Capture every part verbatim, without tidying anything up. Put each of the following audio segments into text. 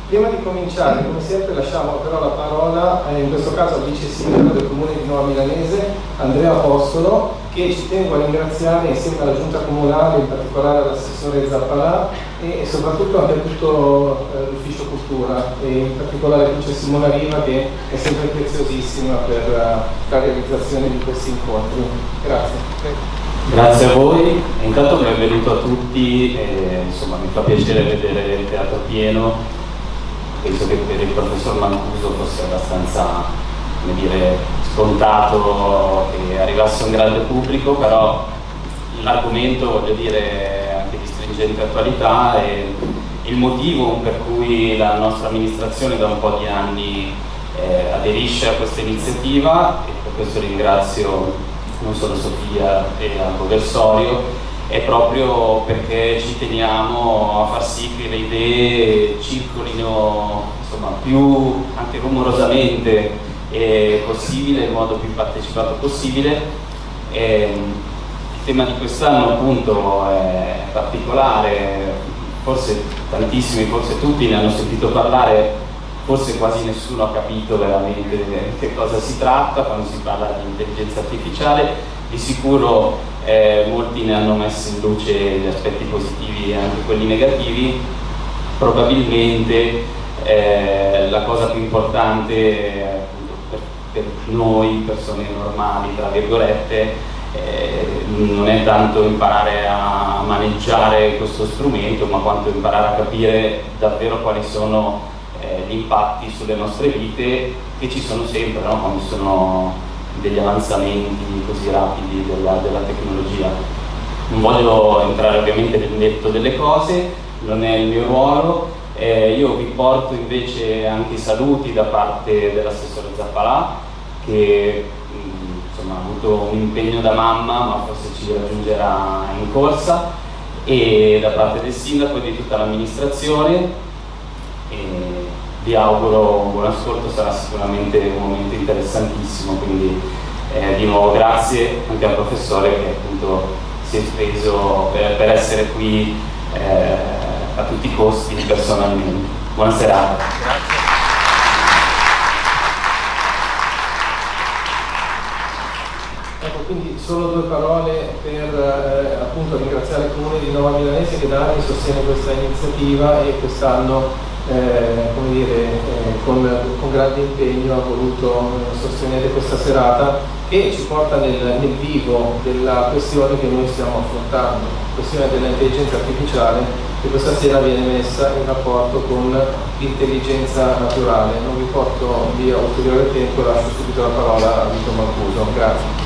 Prima di cominciare, come sempre, lasciamo però la parola, eh, in questo caso al vice sindaco del comune di Nuova Milanese, Andrea Apostolo, che ci tengo a ringraziare insieme alla giunta comunale, in particolare all'assessore Zappalà e, e soprattutto anche a tutto eh, l'ufficio cultura, e in particolare a vice Simona Riva, che è sempre preziosissima per uh, la realizzazione di questi incontri. Grazie. Grazie a voi, intanto benvenuto a tutti, e, insomma, mi fa piacere vedere il teatro pieno. Penso che per il professor Mancuso fosse abbastanza, come dire, scontato che arrivasse un grande pubblico, però l'argomento, voglio dire, è anche di stringente attualità, e il motivo per cui la nostra amministrazione da un po' di anni eh, aderisce a questa iniziativa, e per questo ringrazio non solo Sofia e Albo Versorio, è proprio perché ci teniamo a far sì che le idee circolino, insomma, più anche rumorosamente eh, possibile, in modo più partecipato possibile. E il tema di quest'anno appunto è particolare, forse tantissimi, forse tutti ne hanno sentito parlare, forse quasi nessuno ha capito veramente che cosa si tratta quando si parla di intelligenza artificiale. Di sicuro eh, molti ne hanno messo in luce gli aspetti positivi e anche quelli negativi. Probabilmente eh, la cosa più importante eh, per, per noi persone normali, tra virgolette, eh, non è tanto imparare a maneggiare questo strumento, ma quanto imparare a capire davvero quali sono eh, gli impatti sulle nostre vite, che ci sono sempre, no? Quando ci sono degli avanzamenti così rapidi della, della tecnologia. Non voglio entrare ovviamente nel merito delle cose, non è il mio ruolo. Eh, io vi porto invece anche i saluti da parte dell'assessore Zappalà, che mh, insomma, ha avuto un impegno da mamma, ma forse ci raggiungerà in corsa, e da parte del sindaco e di tutta l'amministrazione. Vi auguro un buon ascolto, sarà sicuramente un momento interessantissimo, quindi eh, di nuovo grazie anche al professore che appunto si è speso per, per essere qui eh, a tutti i costi personalmente. Buona serata. Grazie. Ecco, quindi solo due parole per eh, appunto ringraziare il Comune di Nuova Milanese, che da anni sostiene questa iniziativa e quest'anno Eh, come dire, eh, con, con grande impegno ha voluto eh, sostenere questa serata, che ci porta nel, nel vivo della questione che noi stiamo affrontando, la questione dell'intelligenza artificiale, che questa sera viene messa in rapporto con l'intelligenza naturale. Non vi porto via ulteriore tempo, lascio subito la parola a Vito Mancuso. Grazie.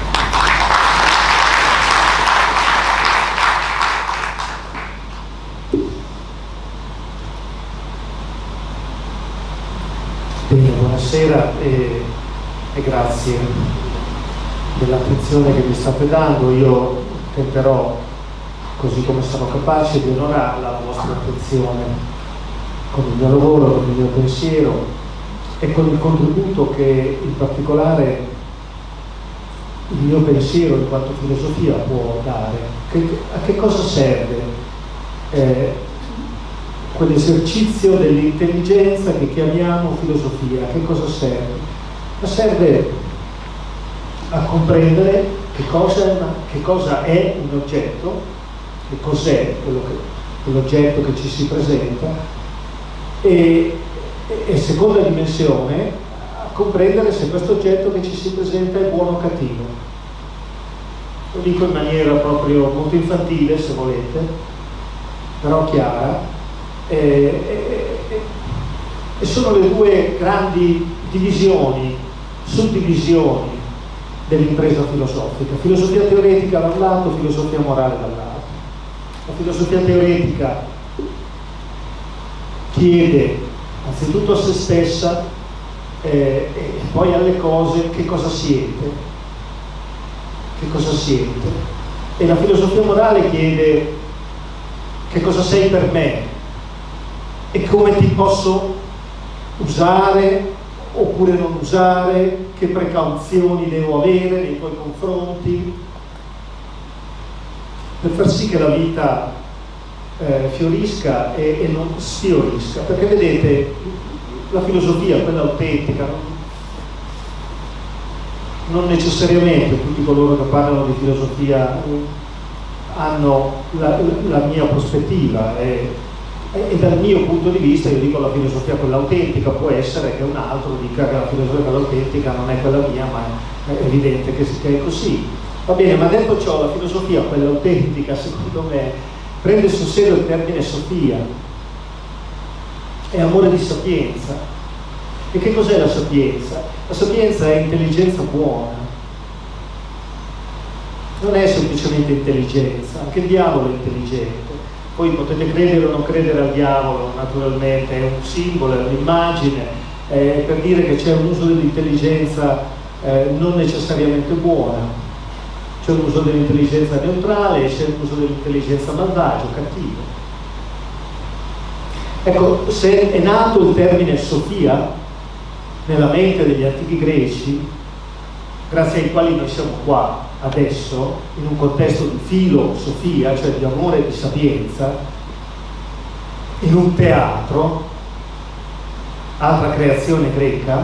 Bene, buonasera e, e grazie dell'attenzione che mi state dando. Io tenterò, così come sono capace, di onorare la vostra attenzione con il mio lavoro, con il mio pensiero e con il contributo che in particolare il mio pensiero in quanto filosofia può dare. Che, a che cosa serve eh, quell'esercizio dell'intelligenza che chiamiamo filosofia? Che cosa serve? Ma serve a comprendere che cosa, che cosa è un oggetto, che cos'è quell'oggetto che ci si presenta, e, e seconda dimensione, a comprendere se questo oggetto che ci si presenta è buono o cattivo. Lo dico in maniera proprio molto infantile, se volete, però chiara. E, e, e sono le due grandi divisioni, suddivisioni dell'impresa filosofica: filosofia teoretica da un lato, filosofia morale dall'altro. La filosofia teoretica chiede anzitutto a se stessa eh, e poi alle cose che cosa siete, che cosa siete, e la filosofia morale chiede che cosa sei per me e come ti posso usare oppure non usare, che precauzioni devo avere nei tuoi confronti per far sì che la vita eh, fiorisca e, e non sfiorisca, perché vedete, la filosofia, quella autentica, non, non necessariamente tutti coloro che parlano di filosofia hanno la, la mia prospettiva e, e dal mio punto di vista io dico la filosofia quella autentica, può essere che un altro dica che la filosofia quella autentica non è quella mia, ma è evidente che è così. Va bene, ma detto ciò, la filosofia quella autentica secondo me prende sul serio il termine sofia, è amore di sapienza. E che cos'è la sapienza? La sapienza è intelligenza buona, non è semplicemente intelligenza, anche il diavolo è intelligente. Poi potete credere o non credere al diavolo, naturalmente è un simbolo, è un'immagine, è per dire che c'è un uso dell'intelligenza eh, non necessariamente buona, c'è un uso dell'intelligenza neutrale e c'è un uso dell'intelligenza malvagio, cattivo. Ecco, se è nato il termine sofia nella mente degli antichi greci, grazie ai quali noi siamo qua adesso, in un contesto di filosofia, cioè di amore e di sapienza, in un teatro, altra creazione greca,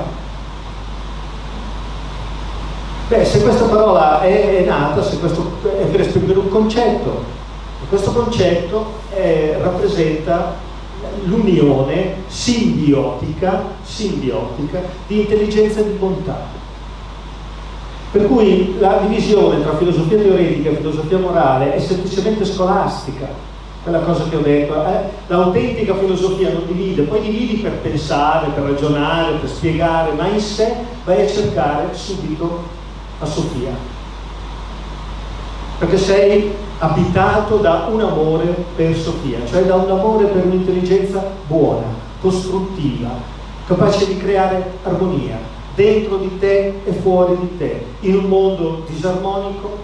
beh, se questa parola è, è nata, se questo è per esprimere un concetto, e questo concetto è, rappresenta l'unione simbiotica, simbiotica di intelligenza e di bontà. Per cui la divisione tra filosofia teoretica e filosofia morale è semplicemente scolastica, quella cosa che ho detto. Eh? L'autentica filosofia non divide, poi dividi per pensare, per ragionare, per spiegare, ma in sé vai a cercare subito la Sofia. Perché sei abitato da un amore per Sofia, cioè da un amore per un'intelligenza buona, costruttiva, capace di creare armonia dentro di te e fuori di te, in un mondo disarmonico,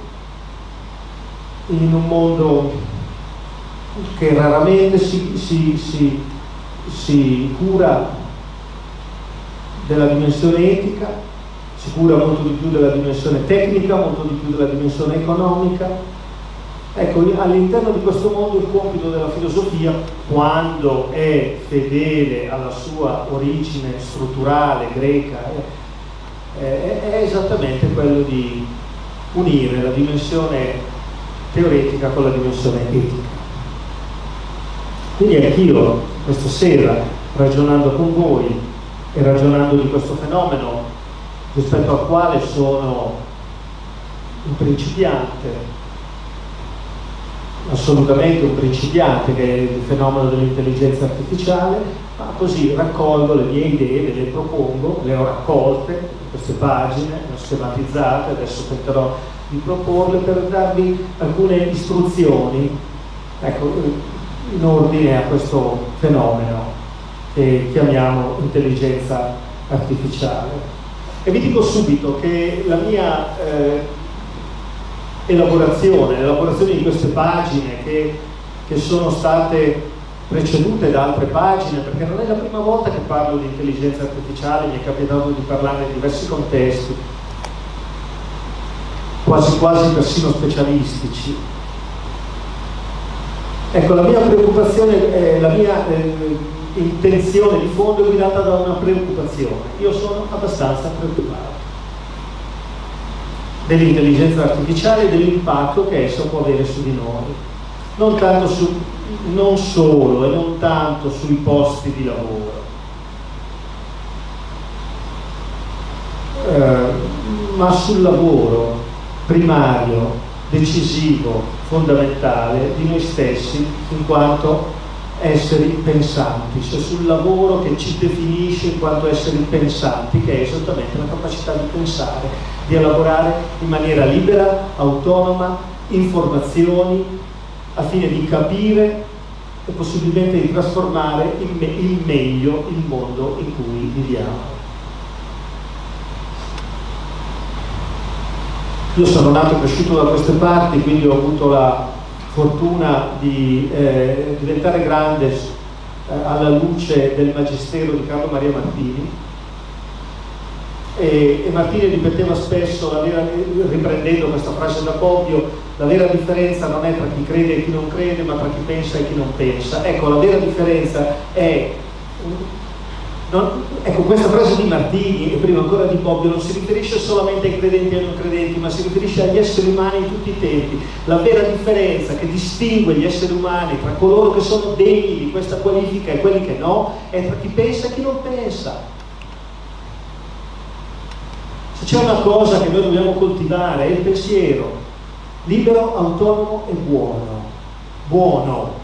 in un mondo che raramente si, si, si, si cura della dimensione etica, si cura molto di più della dimensione tecnica, molto di più della dimensione economica. Ecco, all'interno di questo mondo il compito della filosofia, quando è fedele alla sua origine strutturale greca, è, è esattamente quello di unire la dimensione teoretica con la dimensione etica. Quindi anch'io questa sera, ragionando con voi e ragionando di questo fenomeno rispetto al quale sono un principiante, assolutamente un principiante, che è il fenomeno dell'intelligenza artificiale, ma così raccolgo le mie idee, ve le propongo, le ho raccolte in queste pagine, le ho schematizzate, adesso tenterò di proporle per darvi alcune istruzioni, ecco, in ordine a questo fenomeno che chiamiamo intelligenza artificiale. E vi dico subito che la mia eh, elaborazione, l'elaborazione di queste pagine che, che sono state precedute da altre pagine, perché non è la prima volta che parlo di intelligenza artificiale, mi è capitato di parlarne in diversi contesti, quasi quasi persino specialistici. Ecco, la mia preoccupazione, eh, la mia eh, intenzione di fondo è guidata da una preoccupazione. Io sono abbastanza preoccupato dell'intelligenza artificiale e dell'impatto che essa può avere su di noi, non tanto su, non solo e non tanto sui posti di lavoro, eh, ma sul lavoro primario, decisivo, fondamentale di noi stessi in quanto esseri pensanti, cioè sul lavoro che ci definisce in quanto esseri pensanti, che è esattamente la capacità di pensare, di elaborare in maniera libera, autonoma, informazioni, al fine di capire e possibilmente di trasformare in me il meglio il mondo in cui viviamo. Io sono nato e cresciuto da queste parti, quindi ho avuto la fortuna di eh, diventare grande eh, alla luce del magistero di Carlo Maria Martini, E, e Martini ripeteva spesso, la vera, riprendendo questa frase da Bobbio, la vera differenza non è tra chi crede e chi non crede, ma tra chi pensa e chi non pensa. Ecco, la vera differenza è... Non, ecco, questa frase di Martini e prima ancora di Bobbio non si riferisce solamente ai credenti e ai non credenti, ma si riferisce agli esseri umani in tutti i tempi. La vera differenza che distingue gli esseri umani tra coloro che sono degni di questa qualifica e quelli che no, è tra chi pensa e chi non pensa. Se c'è una cosa che noi dobbiamo coltivare è il pensiero libero, autonomo e buono. Buono.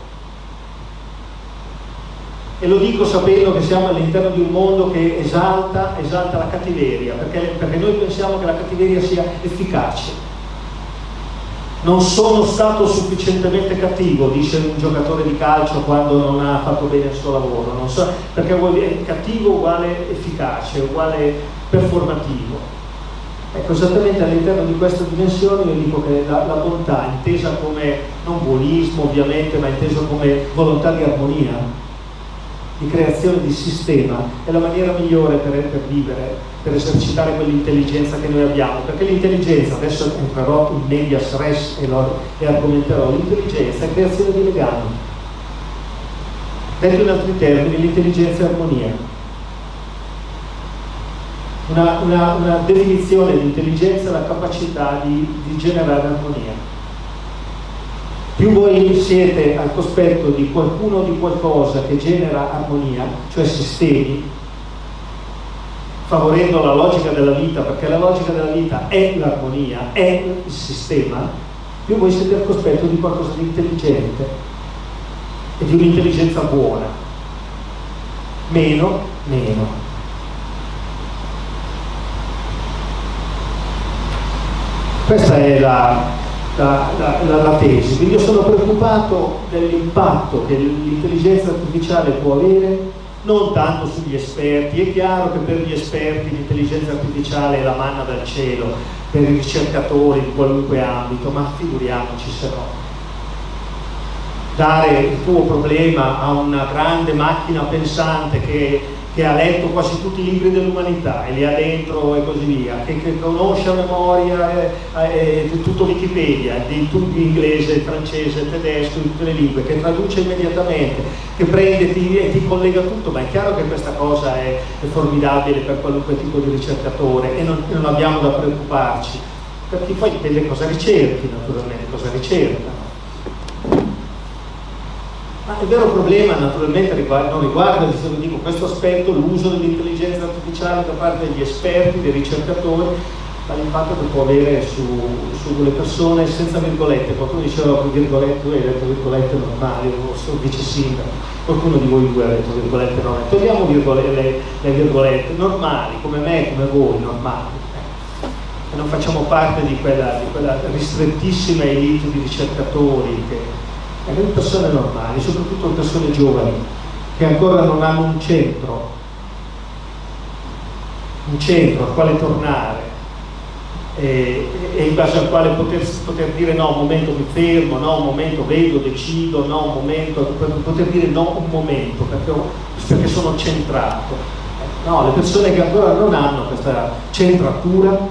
E lo dico sapendo che siamo all'interno di un mondo che esalta, esalta la cattiveria, perché, perché noi pensiamo che la cattiveria sia efficace. Non sono stato sufficientemente cattivo, dice un giocatore di calcio quando non ha fatto bene il suo lavoro, non so, perché vuol dire cattivo uguale efficace, uguale performativo. Ecco, esattamente all'interno di questa dimensione io dico che la, la bontà, intesa come, non buonismo ovviamente, ma intesa come volontà di armonia, di creazione di sistema, è la maniera migliore per, per vivere, per esercitare quell'intelligenza che noi abbiamo, perché l'intelligenza, adesso entrerò in medias res e, lo, e argomenterò, l'intelligenza è creazione di legami. Detto in altri termini, l'intelligenza è armonia. Una, una, una definizione di intelligenza è la capacità di, di generare armonia. Più voi siete al cospetto di qualcuno o di qualcosa che genera armonia, cioè sistemi, favorendo la logica della vita, perché la logica della vita è l'armonia, è il sistema, più voi siete al cospetto di qualcosa di intelligente e di un'intelligenza buona. Meno, meno. Questa è la... La, la, la, la tesi, quindi io sono preoccupato dell'impatto che l'intelligenza artificiale può avere, non tanto sugli esperti. È chiaro che per gli esperti l'intelligenza artificiale è la manna dal cielo, per i ricercatori in qualunque ambito, ma figuriamoci se no. Dare il tuo problema a una grande macchina pensante che, che ha letto quasi tutti i libri dell'umanità e li ha dentro e così via, che, che conosce a memoria eh, eh, tutto Wikipedia, di tutto inglese, francese, tedesco, di tutte le lingue, che traduce immediatamente, che prende ti, e ti collega tutto, ma è chiaro che questa cosa è, è formidabile per qualunque tipo di ricercatore e non, non abbiamo da preoccuparci, perché poi dipende cosa ricerchi, naturalmente, cosa ricercano. Ma il vero problema naturalmente riguarda, non riguarda, se dico, questo aspetto, l'uso dell'intelligenza artificiale da parte degli esperti, dei ricercatori, ma l'impatto che può avere su, sulle persone senza virgolette. Qualcuno diceva virgolette, tu hai detto virgolette normali, o sono vice sindaco, qualcuno di voi due ha detto virgolette normali. Togliamo virgolette, le, le virgolette normali, come me, come voi, normali. E non facciamo parte di quella, di quella ristrettissima elite di ricercatori che le persone normali, soprattutto le persone giovani, che ancora non hanno un centro, un centro al quale tornare e, e in base al quale poter, poter dire no, un momento mi fermo, no, un momento vedo, decido, no, un momento, poter dire no, un momento, perché, perché sono centrato. No, le persone che ancora non hanno questa centratura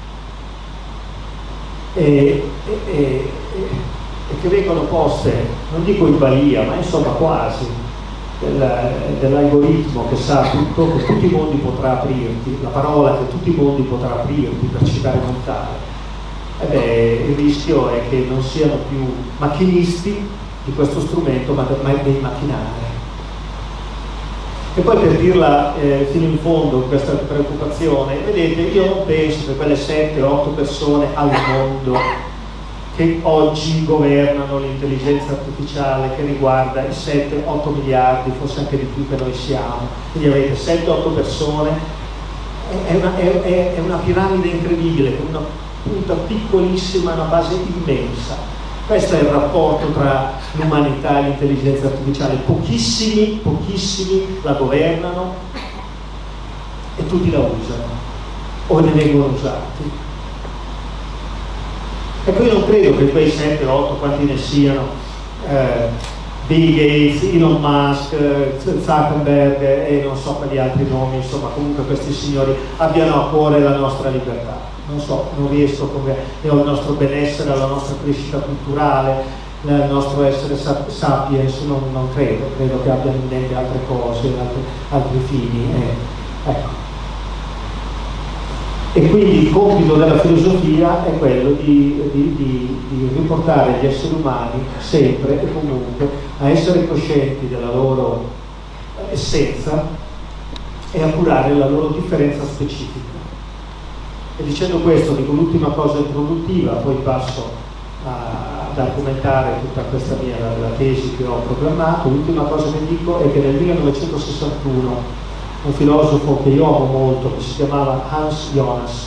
e, e, e e che vengono poste, non dico in balia, ma insomma quasi, del, dell'algoritmo che sa tutto, che tutti i mondi potrà aprirti, la parola che tutti i mondi potrà aprirti, per citare Montale. E beh, il rischio è che non siano più macchinisti di questo strumento, ma dei macchinari. E poi, per dirla eh, fino in fondo questa preoccupazione, vedete, io non penso che quelle sette otto persone al mondo che oggi governano l'intelligenza artificiale, che riguarda i sette otto miliardi, forse anche di più che noi siamo, quindi avete sette otto persone, è una, è, è una piramide incredibile, con una punta piccolissima e una base immensa. Questo è il rapporto tra l'umanità e l'intelligenza artificiale. Pochissimi, pochissimi la governano e tutti la usano, o ne vengono usati. Ecco, io non credo che quei sette otto, quanti ne siano, eh, Bill Gates, Elon Musk, Zuckerberg e non so quali altri nomi, insomma comunque questi signori abbiano a cuore la nostra libertà. Non so, non riesco come il nostro benessere, la nostra crescita culturale, il nostro essere sapiens, non, non credo, credo che abbiano in mente altre cose, altri, altri fini. Eh, ecco. E quindi il compito della filosofia è quello di, di, di, di riportare gli esseri umani sempre e comunque a essere coscienti della loro essenza e a curare la loro differenza specifica. E dicendo questo dico l'ultima cosa introduttiva, poi passo a, ad argomentare tutta questa mia la, la tesi che ho programmato. L'ultima cosa che dico è che nel millenovecentosessantuno un filosofo che io amo molto, che si chiamava Hans Jonas,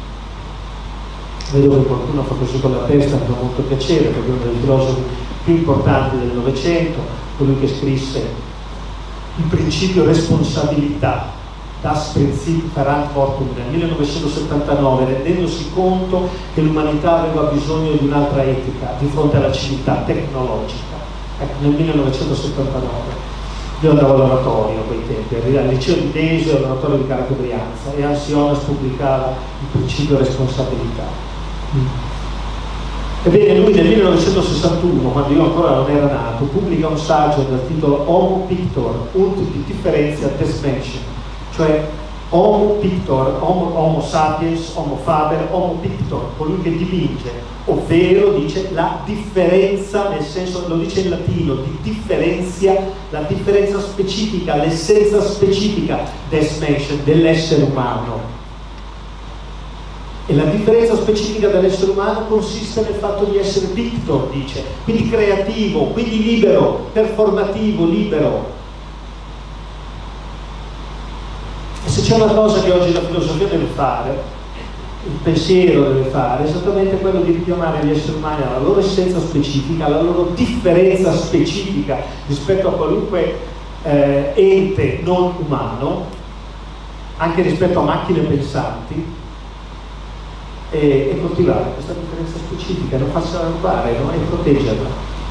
vedo che qualcuno fa così con la testa, mi fa molto piacere perché è uno dei filosofi più importanti del Novecento, colui che scrisse il principio responsabilità, Das Prinzip Verantwortung, nel millenovecentosettantanove, rendendosi conto che l'umanità aveva bisogno di un'altra etica di fronte alla civiltà tecnologica. Ecco, nel millenovecentosettantanove. Io andavo all'oratorio a quei tempi, al liceo di Desio, all'oratorio di Caracca Brianza, e Hans Jonas pubblicava il principio responsabilità. Mm. Ebbene, lui nel millenovecentosessantuno, quando io ancora non era nato, pubblica un saggio dal titolo Homo Pictor und die Differentia des Menschen, cioè Homo Pictor, Homo, homo sapiens, Homo faber, Homo Pictor, colui che dipinge, ovvero dice la differenza, nel senso, lo dice in latino, di differenzia, la differenza specifica, l'essenza specifica des Menschen, dell'essere umano. E la differenza specifica dell'essere umano consiste nel fatto di essere Pictor, dice, quindi creativo, quindi libero, performativo, libero. E se c'è una cosa che oggi la filosofia deve fare, il pensiero deve fare, è esattamente quello di richiamare gli esseri umani alla loro essenza specifica, alla loro differenza specifica rispetto a qualunque eh, ente non umano, anche rispetto a macchine pensanti, e, e coltivare questa differenza specifica, non farsela rubare, no? E proteggerla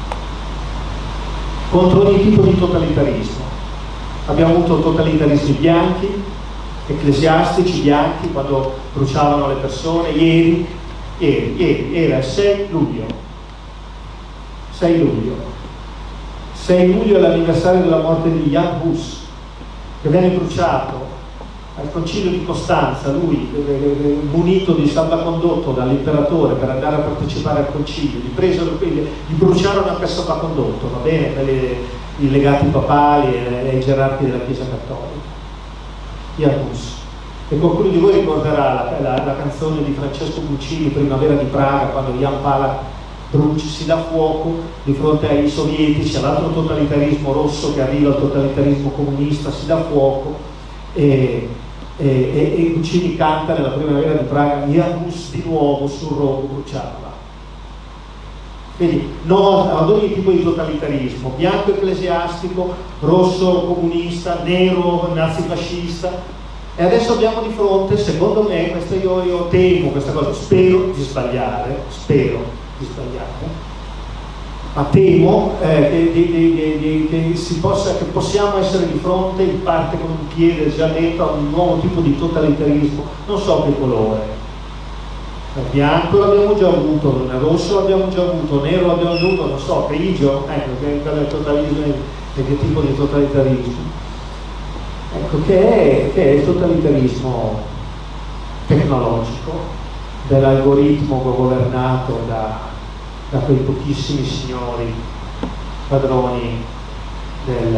contro ogni tipo di totalitarismo. Abbiamo avuto totalitarismi bianchi, ecclesiastici bianchi, quando bruciavano le persone. Ieri, ieri, ieri era il sei luglio, sei luglio, sei luglio è l'anniversario della morte di Jan Hus, che venne bruciato al concilio di Costanza. Lui, munito di salvacondotto dall'imperatore per andare a partecipare al concilio, gli presero, gli bruciarono anche il salvacondotto, va bene, per i legati papali e i gerarchi della Chiesa Cattolica. Janus. E qualcuno di voi ricorderà la, la, la canzone di Francesco Guccini, Primavera di Praga, quando Jan Palach brucia, si dà fuoco di fronte ai sovietici, all'altro totalitarismo rosso che arriva, al totalitarismo comunista, si dà fuoco, e, e, e, e Guccini canta nella Primavera di Praga Janus di nuovo sul rogo bruciava. Quindi no ad ogni tipo di totalitarismo, bianco ecclesiastico, rosso comunista, nero nazifascista. E adesso abbiamo di fronte, secondo me, questa io, io temo questa cosa, spero di sbagliare, spero di sbagliare, ma temo eh, che, di, di, di, che, si possa, che possiamo essere di fronte, in parte con un piede già dentro, a un nuovo tipo di totalitarismo, non so che colore. Il bianco l'abbiamo già avuto, il rosso l'abbiamo già avuto, nero l'abbiamo già avuto, non so, grigio, ecco, che è il totalismo e che tipo di totalitarismo. Ecco, che è, che è il totalitarismo tecnologico dell'algoritmo governato da, da quei pochissimi signori padroni del,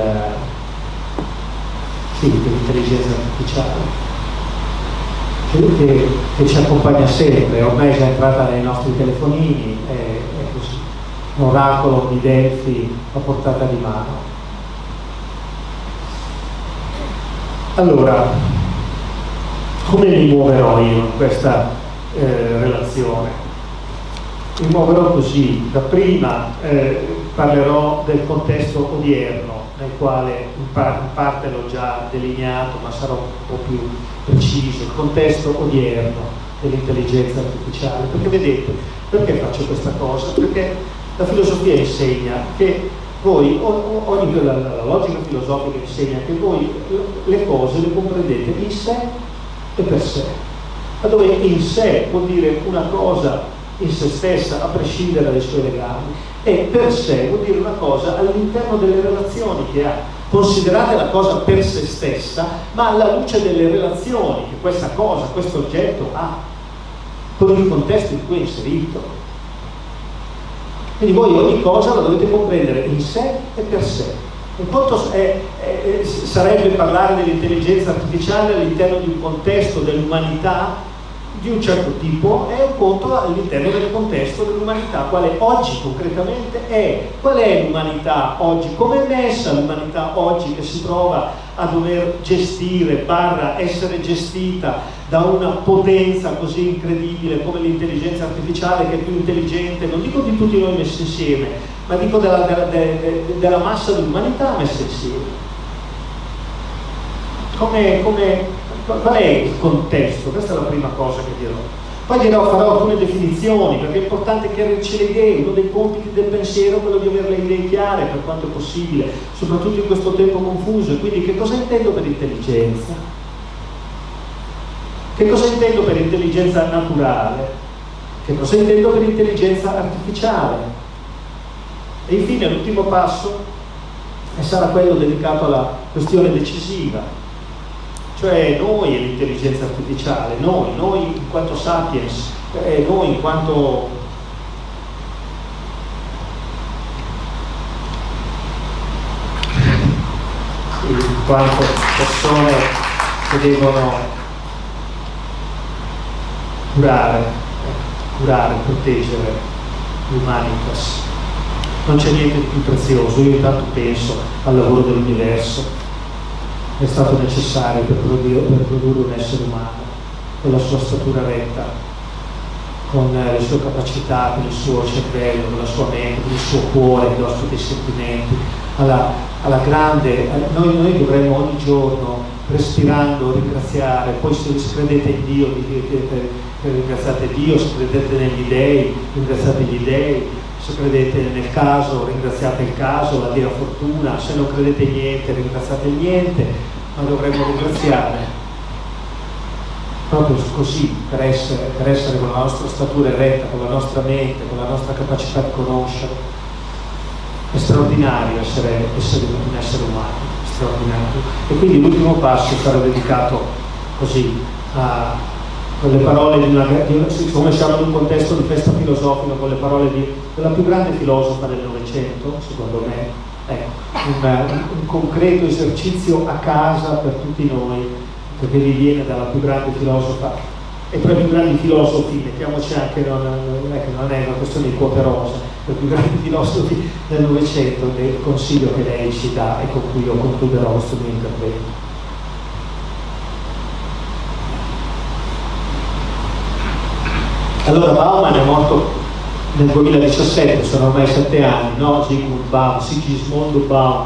sì, dell'intelligenza artificiale. Che, che ci accompagna sempre, ormai è già entrata nei nostri telefonini, è, è così, un oracolo di Delfi a portata di mano. Allora, come mi muoverò io in questa eh, relazione? Mi muoverò così: dapprima eh, parlerò del contesto odierno, nel quale in, par in parte l'ho già delineato, ma sarò un po' più preciso, il contesto odierno dell'intelligenza artificiale. Perché vedete, perché faccio questa cosa? Perché la filosofia insegna che voi, ogni, la, la logica filosofica insegna che voi le cose le comprendete in sé e per sé, dove in sé vuol dire una cosa in se stessa a prescindere dai suoi legami, e per sé vuol dire una cosa all'interno delle relazioni che ha. Considerate la cosa per se stessa, ma alla luce delle relazioni che questa cosa, questo oggetto ha, con il contesto in cui è inserito. Quindi voi ogni cosa la dovete comprendere in sé e per sé. Un conto è, è, sarebbe parlare dell'intelligenza artificiale all'interno di un contesto dell'umanità di un certo tipo, è un conto all'interno del contesto dell'umanità, quale oggi concretamente è. Qual è l'umanità oggi? Come è messa l'umanità oggi che si trova a dover gestire, barra essere gestita da una potenza così incredibile come l'intelligenza artificiale, che è più intelligente, non dico di tutti noi messi insieme, ma dico della, della, della, della massa dell'umanità messa insieme. Come, come Qual è il contesto? Questa è la prima cosa che dirò. Poi dirò, farò alcune definizioni, perché è importante chiarirci le idee. Uno dei compiti del pensiero è quello di avere le idee chiare per quanto è possibile, soprattutto in questo tempo confuso. E quindi che cosa intendo per intelligenza? Che cosa intendo per intelligenza naturale? Che cosa intendo per intelligenza artificiale? E infine l'ultimo passo sarà quello dedicato alla questione decisiva. Cioè noi e l'intelligenza artificiale, noi, noi in quanto sapiens, eh, noi in quanto in quanto persone che devono curare, curare, proteggere l'umanitas. Non c'è niente di più prezioso. Io intanto penso al lavoro dell'universo. È stato necessario per produrre, per produrre un essere umano con la sua statura retta, con le sue capacità, con il suo cervello, con la sua mente, con il suo cuore che ospita i sentimenti, alla, alla grande. Noi, noi dovremmo ogni giorno, respirando, ringraziare. Poi se credete in Dio, ringraziate Dio; se credete negli dei, ringraziate gli dei; se credete nel caso, ringraziate il caso, la dia fortuna; se non credete in niente, ringraziate il niente. Ma dovremmo ringraziare proprio così, per essere, per essere con la nostra statura eretta, con la nostra mente, con la nostra capacità di conoscere. È straordinario essere, essere un essere umano, straordinario. E quindi l'ultimo passo sarà dedicato così a con le parole di una, di, come siamo in un contesto di festa filosofica, con le parole di, della più grande filosofa del Novecento, secondo me, ecco, un, un concreto esercizio a casa per tutti noi, perché vi viene dalla più grande filosofa, e tra i più grandi filosofi, mettiamoci anche, non, non, è, non è una questione di quote rosa, tra i più grandi filosofi del Novecento, del consiglio che lei ci dà e con cui io concluderò questo mio intervento. Allora, Bauman è morto nel duemiladiciassette, sono ormai sette anni, no? Zygmunt Bauman, Sigismondo Bauman.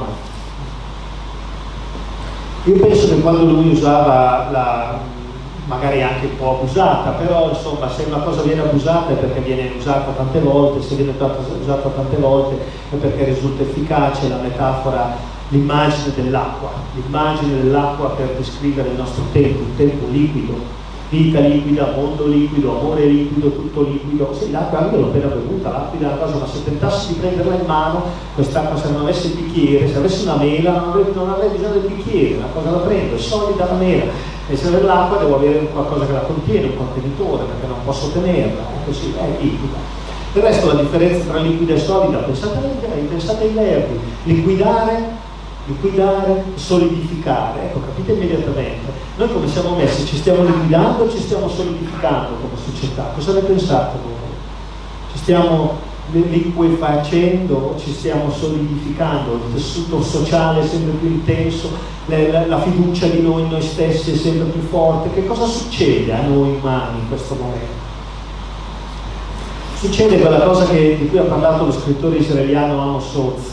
Io penso che quando lui usava la, magari anche un po' abusata, però insomma se una cosa viene abusata è perché viene usata tante volte, se viene usata tante volte è perché risulta efficace. La metafora, l'immagine dell'acqua, l'immagine dell'acqua per descrivere il nostro tempo, un tempo liquido. Vita liquida, mondo liquido, amore liquido, tutto liquido. Sì, l'acqua io l'ho appena bevuta, l'acqua è una cosa, ma se tentassi di prenderla in mano, quest'acqua, se non avesse il bicchiere, se avessi una mela, non avrei, non avrei bisogno del bicchiere, la cosa la prendo, è solida la mela. E se avere l'acqua devo avere qualcosa che la contiene, un contenitore, perché non posso tenerla, è così, è liquida. Del resto la differenza tra liquida e solida, pensate ai, pensate ai verbi, liquidare, liquidare, solidificare. Ecco, capite immediatamente. Noi come siamo messi? Ci stiamo liquidando o ci stiamo solidificando come società? Cosa ne pensate voi? Ci stiamo liquefacendo, ci stiamo solidificando? Il tessuto sociale è sempre più intenso, la, la fiducia di noi in noi stessi è sempre più forte. Che cosa succede a noi umani in questo momento? Succede quella cosa che, di cui ha parlato lo scrittore israeliano Amos Oz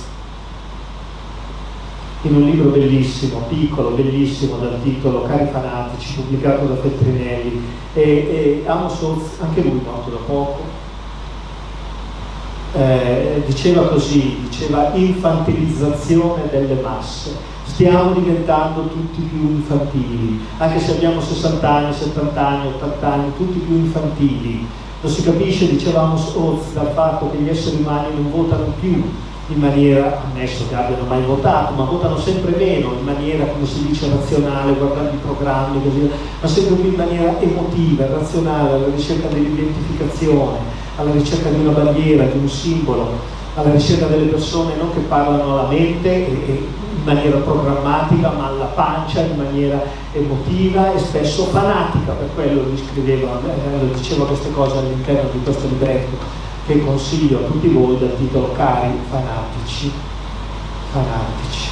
in un libro bellissimo, piccolo, bellissimo, dal titolo Cari fanatici, pubblicato da Feltrinelli, e, e Amos Oz, anche lui morto da poco, eh, diceva così, diceva infantilizzazione delle masse. Stiamo diventando tutti più infantili, anche se abbiamo sessanta anni, settanta anni, ottanta anni, tutti più infantili. Lo si capisce, dicevamo Oz, dal fatto che gli esseri umani non votano più in maniera, ammesso che abbiano mai votato, ma votano sempre meno in maniera, come si dice, razionale, guardando i programmi, così, ma sempre più in maniera emotiva, razionale, alla ricerca dell'identificazione, alla ricerca di una bandiera, di un simbolo, alla ricerca delle persone non che parlano alla mente e, e in maniera programmatica, ma alla pancia in maniera emotiva e spesso fanatica. Per quello lui scriveva, eh, diceva queste cose all'interno di questo libretto che consiglio a tutti voi dal titolo Cari fanatici. Fanatici.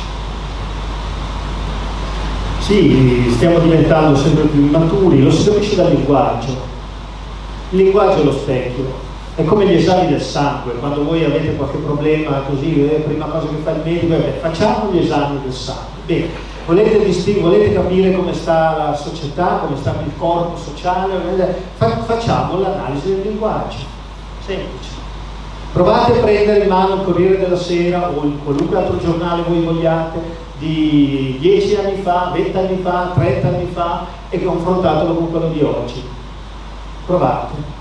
Sì, stiamo diventando sempre più immaturi, lo si capisce dal linguaggio. Il linguaggio è lo specchio. È come gli esami del sangue, quando voi avete qualche problema così, eh, prima cosa che fa il medico è beh, facciamo gli esami del sangue. Bene, volete, volete capire come sta la società, come sta il corpo sociale, fa facciamo l'analisi del linguaggio, semplice. Provate a prendere in mano il Corriere della Sera o il qualunque altro giornale voi vogliate di dieci anni fa, venti anni fa, trenta anni fa e confrontatelo con quello di oggi. Provate.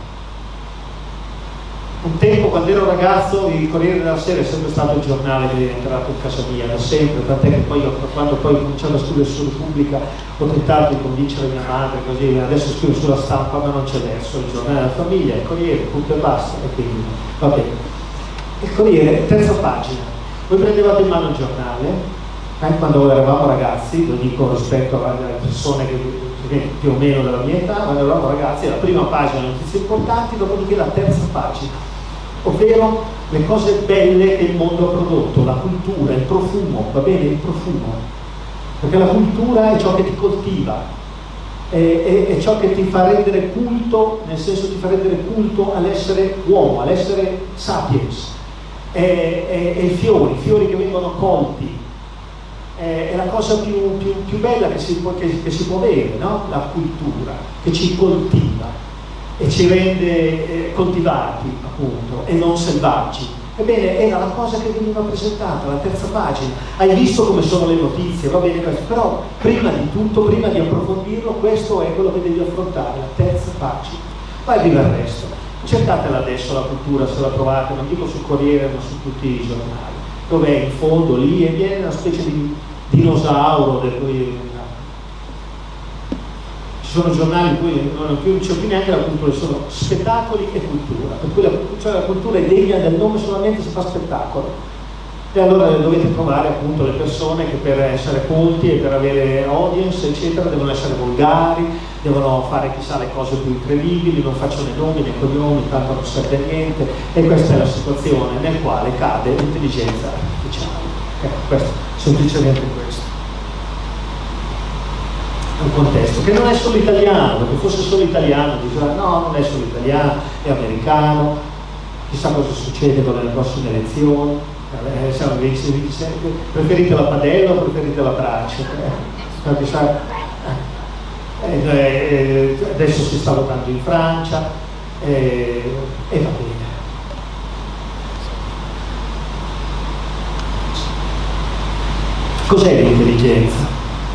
Un tempo, quando ero ragazzo, il Corriere della Sera è sempre stato il giornale che è entrato in casa mia, da sempre, tant'è che poi quando poi ho cominciato a scrivere su Repubblica ho tentato di convincere mia madre, così adesso scrivo sulla Stampa, ma non c'è verso, il giornale della famiglia, il Corriere, punto e basta, e quindi va bene. Il Corriere, terza pagina, voi prendevate in mano il giornale, eh, quando eravamo ragazzi, lo dico rispetto alle persone che più o meno della mia età, quando eravamo ragazzi, la prima pagina notizie importanti, dopodiché la terza pagina, ovvero le cose belle che il mondo ha prodotto, la cultura, il profumo, va bene, il profumo, perché la cultura è ciò che ti coltiva, è, è, è ciò che ti fa rendere culto, nel senso ti fa rendere culto all'essere uomo, all'essere sapiens, è, è, è i fiori, i fiori che vengono colti, è la cosa più, più, più bella che si, può, che, che si può avere, no? La cultura, che ci coltiva e ci rende eh, coltivati, appunto, e non selvaggi. Ebbene, era la cosa che veniva presentata, la terza pagina. Hai visto come sono le notizie, va bene questo, però prima di tutto, prima di approfondirlo, questo è quello che devi affrontare, la terza pagina. Poi arriva il resto. Cercatela adesso la cultura, se la trovate, non dico sul Corriere, ma su tutti i giornali. Dov'è in fondo lì e viene una specie di dinosauro del cui ci sono giornali in cui non c'è più neanche la cultura, sono spettacoli e cultura, per cui la, cioè la cultura è degna del nome solamente se fa spettacolo, e allora dovete trovare appunto le persone che per essere colti e per avere audience eccetera devono essere volgari, devono fare chissà le cose più incredibili, non faccio né nomi né cognomi, tanto non serve a niente, e questa è la situazione nel quale cade l'intelligenza artificiale. Ecco, questo, semplicemente questo. È un contesto che non è solo italiano, perché fosse solo italiano, diceva no, non è solo italiano, è americano, chissà cosa succede con le prossime elezioni, eh, siamo, preferite la padella o preferite la brace? Eh, chissà, eh, eh, adesso si sta votando in Francia eh, e va bene. Cos'è l'intelligenza?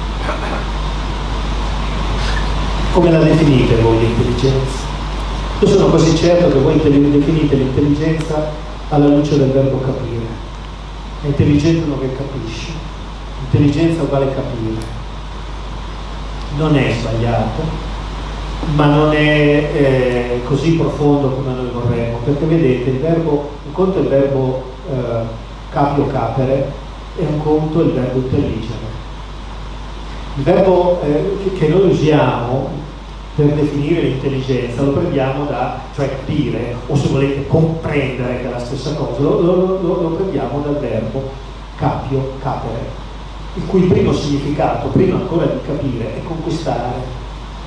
Come la definite voi l'intelligenza? Io sono quasi certo che voi definite l'intelligenza alla luce del verbo capire. È intelligente uno che capisce. Intelligenza uguale capire. Non è sbagliato, ma non è eh, così profondo come noi vorremmo, perché vedete, il verbo, un conto è il verbo eh, capio capere, e un conto è il verbo intelligere. Il verbo eh, che, che noi usiamo per definire l'intelligenza lo prendiamo da, cioè capire, o se volete comprendere, che è la stessa cosa, lo, lo, lo, lo prendiamo dal verbo capio capere, il cui primo significato, prima ancora di capire, è conquistare.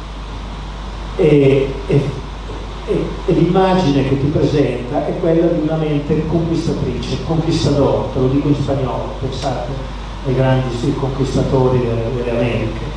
E, e, e, e l'immagine che ti presenta è quella di una mente conquistatrice, conquistador, te lo dico in spagnolo, pensate ai grandi sì, conquistatori delle, delle Americhe.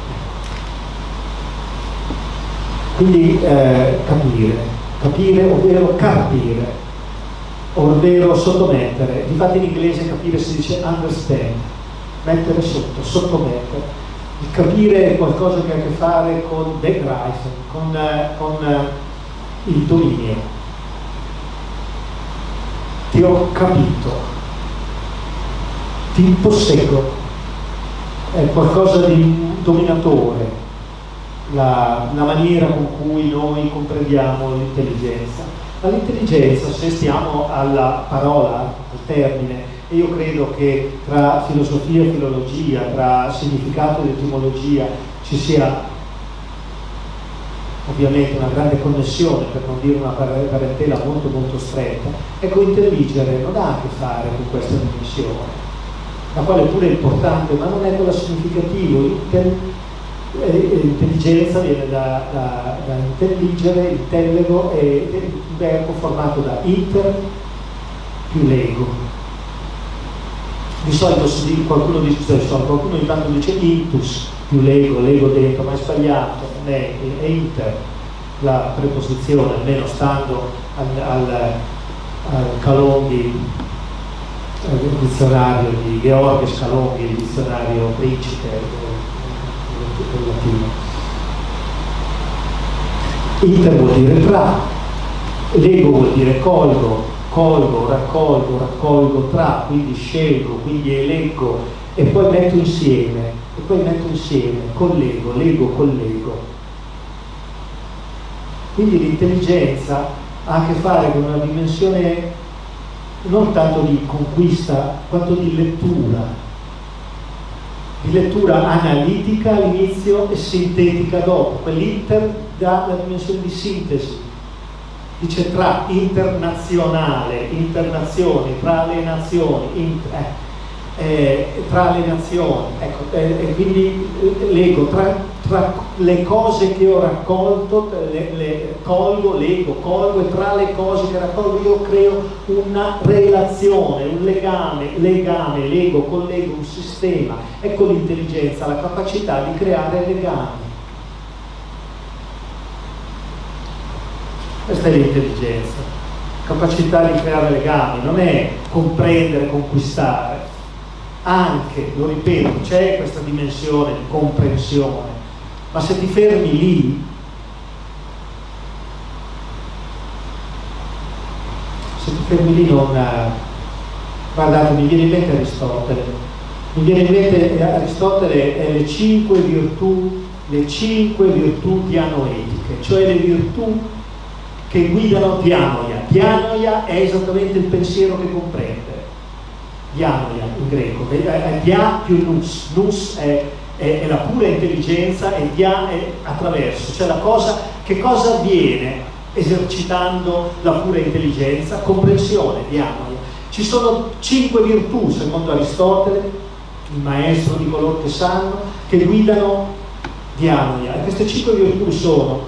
Quindi eh, capire, capire ovvero capire, ovvero sottomettere. Difatti in inglese capire si dice understand, mettere sotto, sottomettere. Il capire è qualcosa che ha a che fare con begreifen, con, eh, con eh, il dominio. Ti ho capito, ti impossego, è qualcosa di dominatore, la, la maniera con cui noi comprendiamo l'intelligenza. Ma l'intelligenza, se stiamo alla parola, al termine, e io credo che tra filosofia e filologia, tra significato ed etimologia ci sia ovviamente una grande connessione, per non dire una parentela molto molto stretta. Ecco, intelligere non ha a che fare con questa dimensione, la quale pure è importante, ma non è quella significativa. Intel intelligenza viene da, da, da intelligere, intellego, è un verbo formato da inter più lego. Di solito si dice, qualcuno dice, qualcuno intanto dice intus più lego, lego dentro, ma è sbagliato, non è, è inter la preposizione, almeno stando al, al, al Calonghi, il dizionario di George Scalonghi, il dizionario Principe del latino. Inter vuol dire tra, lego vuol dire colgo, colgo, raccolgo, raccolgo tra, quindi scelgo, quindi eleggo e poi metto insieme, e poi metto insieme, collego, lego, collego. Quindi l'intelligenza ha a che fare con una dimensione non tanto di conquista quanto di lettura, di lettura analitica all'inizio e sintetica dopo. Quell'inter dà la dimensione di sintesi, dice tra, internazionale, internazioni, tra le nazioni, inter, eh, eh, tra le nazioni, ecco, eh, e quindi leggo tra, tra le cose che ho raccolto, le, le, colgo, leggo, colgo, e tra le cose che raccolgo io creo una relazione, un legame, legame, lego, collego, un sistema. Ecco l'intelligenza, la capacità di creare legami. Questa è l'intelligenza, capacità di creare legami, non è comprendere, conquistare. Anche, lo ripeto, c'è questa dimensione di comprensione, ma se ti fermi lì, se ti fermi lì non... Guardate, mi viene in mente Aristotele, mi viene in mente Aristotele è le cinque virtù, le cinque virtù dianoetiche, cioè le virtù che guidano dianoia. Dianoia è esattamente il pensiero che comprende. Dianoia in greco, è dia più nous, nous è, è, è la pura intelligenza e dia è attraverso, cioè la cosa, che cosa avviene esercitando la pura intelligenza? Comprensione, dianoia. Ci sono cinque virtù, secondo Aristotele, il maestro di coloro che sanno, che guidano dianoia, e queste cinque virtù sono,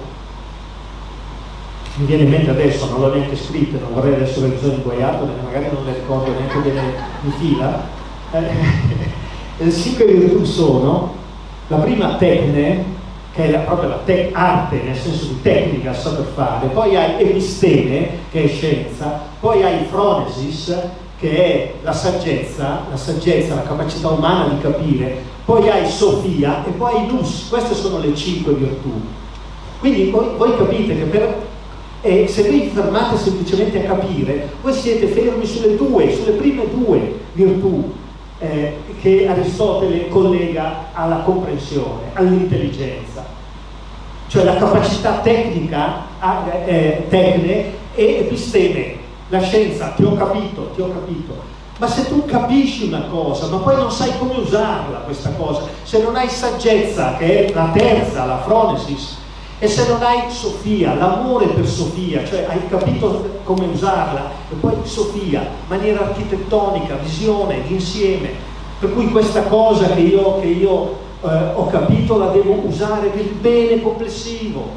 mi viene in mente adesso, non l'ho neanche scritta, non vorrei adesso aver bisogno inguaiato, magari non le ricordo neanche bene in fila. Eh, le cinque virtù sono: la prima tecne, che è la, proprio la te arte nel senso di tecnica, saper fare, poi hai episteme, che è scienza, poi hai phronesis, che è la saggezza, la saggezza, la capacità umana di capire, poi hai sofia e poi hai nous. Queste sono le cinque virtù. Quindi voi, voi capite che per E se vi fermate semplicemente a capire, voi siete fermi sulle due, sulle prime due virtù eh, che Aristotele collega alla comprensione, all'intelligenza, cioè la capacità tecnica, eh, tecne e episteme, la scienza. Ti ho capito, ti ho capito. Ma se tu capisci una cosa, ma poi non sai come usarla questa cosa, se non hai saggezza, che è la terza, la phronesis, e se non hai sofia, l'amore per sofia, cioè hai capito come usarla, e poi sofia, maniera architettonica, visione, insieme, per cui questa cosa che io, che io eh, ho capito la devo usare per il bene complessivo,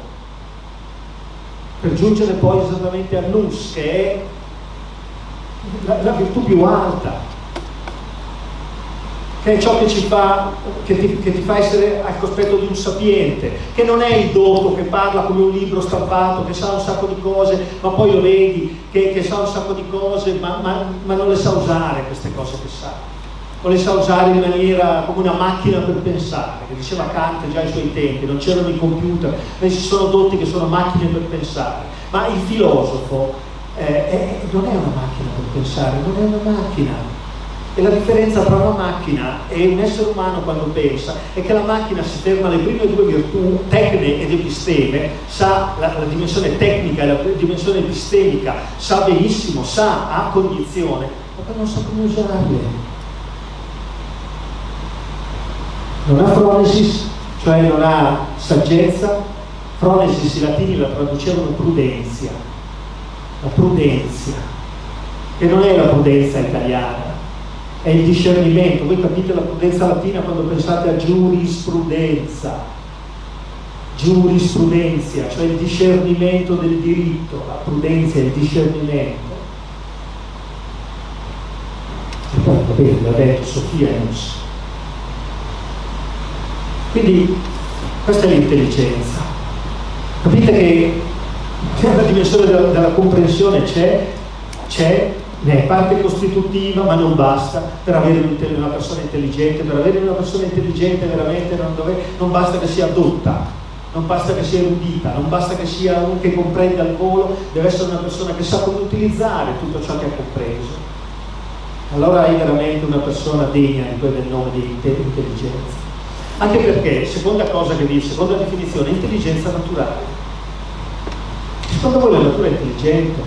per giungere poi esattamente al nous, che è la, la virtù più alta. che è ciò che ci fa, che ti, che ti fa essere al cospetto di un sapiente, che non è il dotto che parla come un libro stampato, che sa un sacco di cose, ma poi lo vedi che, che sa un sacco di cose, ma, ma, ma non le sa usare queste cose che sa, o le sa usare in maniera come una macchina per pensare, che diceva Kant già ai suoi tempi, non c'erano i computer, ma ci sono dotti che sono macchine per pensare. Ma il filosofo eh, è, non è una macchina per pensare, non è una macchina. E la differenza tra una macchina e un essere umano quando pensa è che la macchina si ferma alle prime due virtù, tecne ed episteme, sa la, la dimensione tecnica e la dimensione epistemica, sa benissimo, sa, ha cognizione, ma poi non sa come usarle. Non ha phronesis, cioè non ha saggezza. Phronesis i latini la traducevano prudenzia, la prudenzia, che non è la prudenza italiana, è il discernimento. Voi capite la prudenza latina quando pensate a giurisprudenza, giurisprudenza, cioè il discernimento del diritto. La prudenza è il discernimento. E poi, va bene, l'ha detto Sofia Enos. Quindi questa è l'intelligenza. Capite che la dimensione della, della comprensione c'è, c'è, ne è parte costitutiva, ma non basta. Per avere una persona intelligente, per avere una persona intelligente veramente non, dove, non basta che sia dotta, non basta che sia erudita, non basta che sia uno che comprende al volo, deve essere una persona che sa come utilizzare tutto ciò che ha compreso. Allora hai veramente una persona degna di quel del nome di intelligenza. Anche perché, seconda cosa che dice, seconda definizione, intelligenza naturale. Secondo voi la natura è intelligente?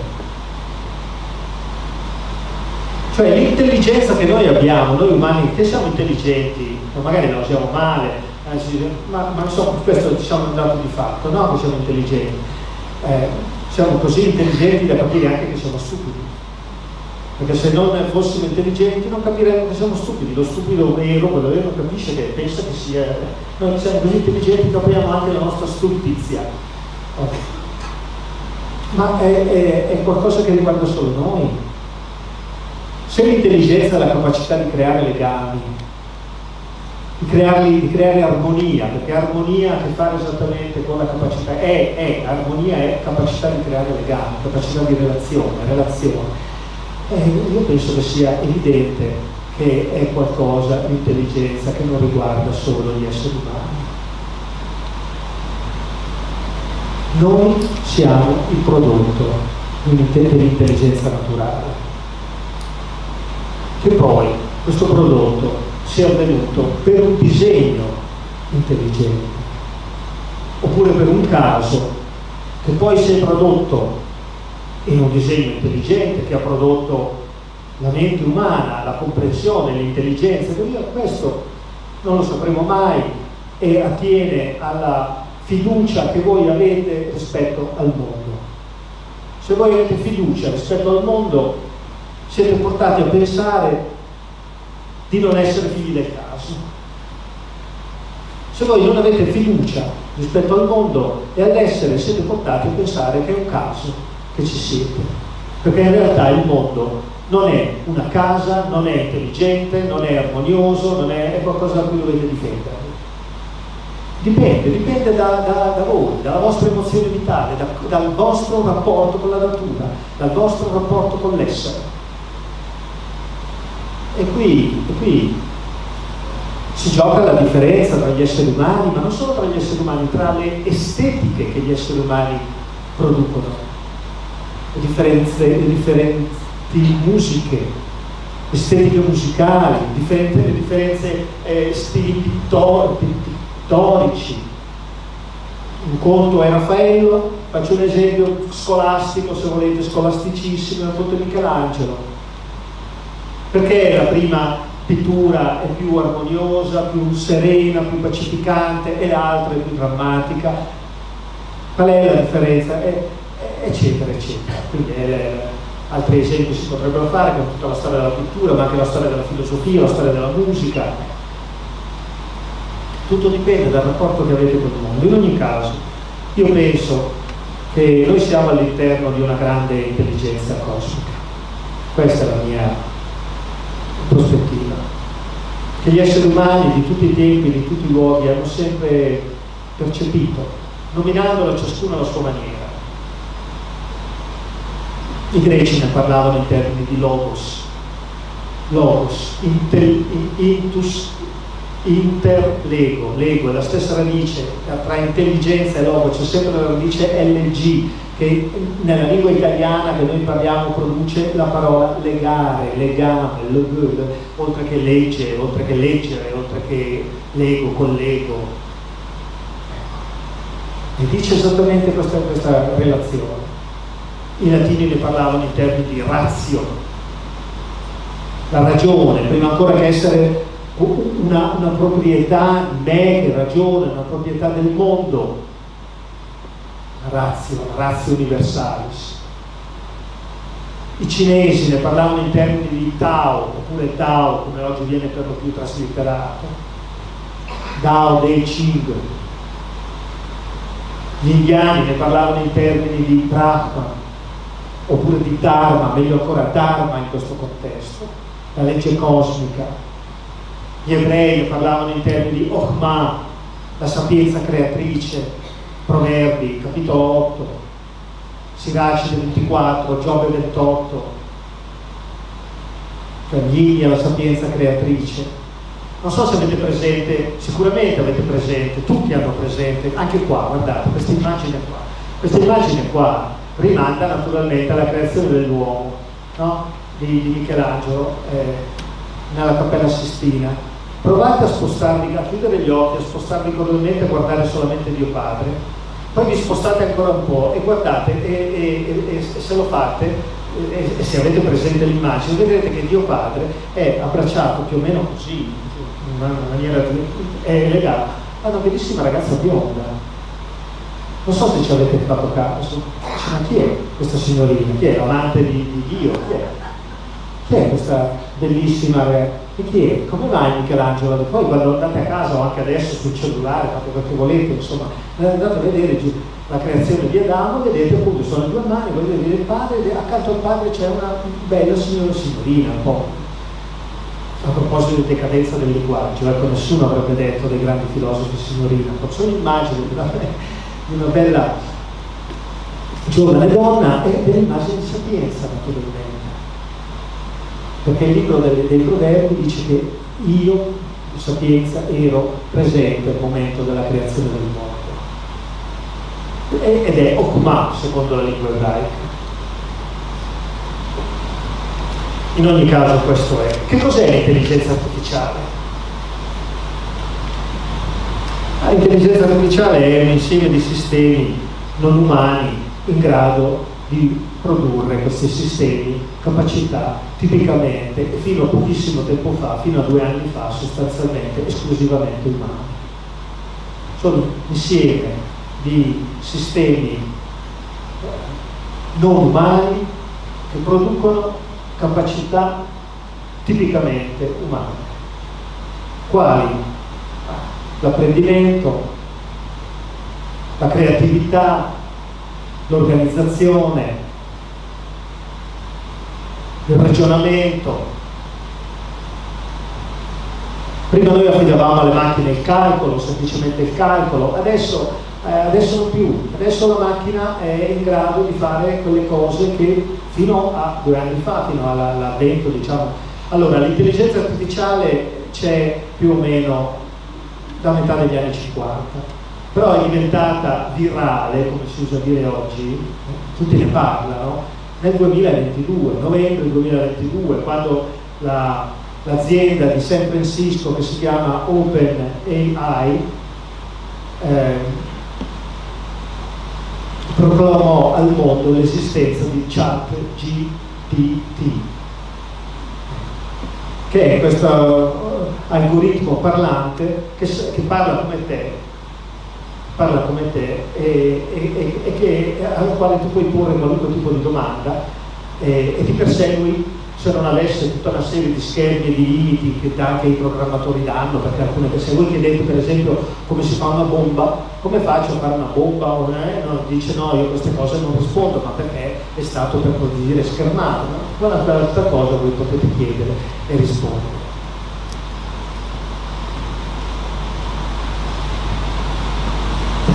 Cioè l'intelligenza che noi abbiamo, noi umani che siamo intelligenti, magari la usiamo male, ma, ma insomma questo diciamo è un dato di fatto, no? Che siamo intelligenti. Eh, siamo così intelligenti da capire anche che siamo stupidi. Perché se non fossimo intelligenti non capiremmo che siamo stupidi. Lo stupido vero, quello vero, capisce che pensa che sia. Noi siamo così intelligenti che capiamo anche la nostra stupidizia. Okay. Ma è, è, è qualcosa che riguarda solo noi. Se l'intelligenza è la capacità di creare legami, di, crearli, di creare armonia, perché armonia ha a che fare esattamente con la capacità, è, è, armonia è capacità di creare legami, capacità di relazione, relazione. Eh, io penso che sia evidente che è qualcosa, l'intelligenza, che non riguarda solo gli esseri umani. Noi siamo il prodotto dell'intelligenza naturale, che poi questo prodotto sia avvenuto per un disegno intelligente, oppure per un caso che poi si è prodotto in un disegno intelligente che ha prodotto la mente umana, la comprensione, l'intelligenza. Questo non lo sapremo mai e attiene alla fiducia che voi avete rispetto al mondo. Se voi avete fiducia rispetto al mondo, siete portati a pensare di non essere figli del caso. Se voi non avete fiducia rispetto al mondo e all'essere, siete portati a pensare che è un caso che ci siete, perché in realtà il mondo non è una casa, non è intelligente, non è armonioso, non è, è qualcosa da cui dovete difendervi. Dipende, dipende da, da, da voi, dalla vostra emozione vitale, da, dal vostro rapporto con la natura, dal vostro rapporto con l'essere. E qui, e qui si gioca la differenza tra gli esseri umani, ma non solo tra gli esseri umani, tra le estetiche che gli esseri umani producono. Le differenze, le differenti musiche, estetiche musicali, differenti, le differenze eh, stili pittor, pittorici. Un conto è Raffaello, faccio un esempio scolastico, se volete, scolasticissimo, un conto è Michelangelo. Perché la prima pittura è più armoniosa, più serena, più pacificante e l'altra è più drammatica? Qual è la differenza? È, eccetera eccetera. Quindi eh, altri esempi si potrebbero fare con tutta la storia della pittura, ma anche la storia della filosofia, la storia della musica. Tutto dipende dal rapporto che avete con il mondo. In ogni caso io penso che noi siamo all'interno di una grande intelligenza cosmica. Questa è la mia prospettiva. che gli esseri umani di tutti i tempi, di tutti i luoghi hanno sempre percepito, nominandolo ciascuno alla sua maniera. I greci ne parlavano in termini di logos, logos, intel, intus, inter, lego, lego è la stessa radice tra intelligenza e logo, c'è sempre la radice L G, che nella lingua italiana che noi parliamo produce la parola legare, legame, legure, oltre che legge, oltre che leggere, oltre che lego, collego. E dice esattamente questa, questa relazione. I latini ne parlavano in termini di ratio, la ragione, prima ancora che essere una, una proprietà, me che ragione, una proprietà del mondo, la ratio, la ratio universalis. I cinesi ne parlavano in termini di Tao, oppure Tao, come oggi viene per lo più traslitterato, Dao Dei Ching. Gli indiani ne parlavano in termini di Brahma, oppure di Dharma, meglio ancora Dharma in questo contesto, la legge cosmica. Gli ebrei ne parlavano in termini di Ochma, la sapienza creatrice, Proverbi, capitolo otto, Siracide ventiquattro, Giobbe ventotto, cioè gli la sapienza creatrice. Non so se avete presente, sicuramente avete presente, tutti hanno presente, anche qua, guardate, questa immagine qua. Questa immagine qua rimanda naturalmente alla creazione dell'uomo, no? di, di Michelangelo eh, nella Cappella Sistina. Provate a spostarvi, a chiudere gli occhi, a spostarvi correntemente, a guardare solamente Dio Padre, poi vi spostate ancora un po' e guardate e, e, e, e se lo fate e, e se avete presente l'immagine vedrete che Dio Padre è abbracciato più o meno così, in una maniera è legato a una bellissima ragazza bionda. Non so se ci avete fatto caso, ma chi è questa signorina? Chi è l'amante di, di Dio? Chi è? Chi è questa bellissima re? E chi è? Come mai Michelangelo? Poi quando andate a casa o anche adesso sul cellulare, fate quel che volete, insomma, andate a vedere la creazione di Adamo, vedete appunto sono due mani, vedete il padre, e accanto al padre c'è una bella signora signorina, un po'. A proposito di decadenza del linguaggio, ecco, nessuno avrebbe detto dei grandi filosofi signorina, sono immagini di una, di una bella giovane donna e delle immagini di sapienza naturalmente. Perché il libro dei, dei Proverbi dice che io, sapienza, ero presente al momento della creazione del mondo. E, ed è Okma, secondo la lingua ebraica. In ogni caso questo è. Che cos'è l'intelligenza artificiale? L'intelligenza artificiale è un insieme di sistemi non umani in grado di produrre questi sistemi, capacità tipicamente, fino a pochissimo tempo fa, fino a due anni fa, sostanzialmente esclusivamente umani. Sono insieme di sistemi non umani che producono capacità tipicamente umane, quali l'apprendimento, la creatività, l'organizzazione, il ragionamento. Prima noi affidavamo alle macchine il calcolo, semplicemente il calcolo, adesso, eh, adesso non più, adesso la macchina è in grado di fare quelle cose che fino a due anni fa, fino all'avvento, diciamo. Allora, l'intelligenza artificiale c'è più o meno da metà degli anni cinquanta. Però è diventata virale, come si usa dire oggi, tutti ne parlano, nel duemilaventidue, novembre duemilaventidue, quando la, l'azienda di San Francisco che si chiama OpenAI eh, proclamò al mondo l'esistenza di ChatGPT, che è questo algoritmo parlante che, che parla come te, parla come te e, e, e che, al quale tu puoi porre qualunque tipo di domanda e, e ti persegui se non avesse tutta una serie di schermi e di limiti che anche i programmatori danno, perché alcune, se voi chiedete per esempio come si fa una bomba, come faccio a fare una bomba, o eh, no, dice no, io queste cose non rispondo, ma perché è stato per così dire schermato, no? Quella cosa voi potete chiedere e rispondere.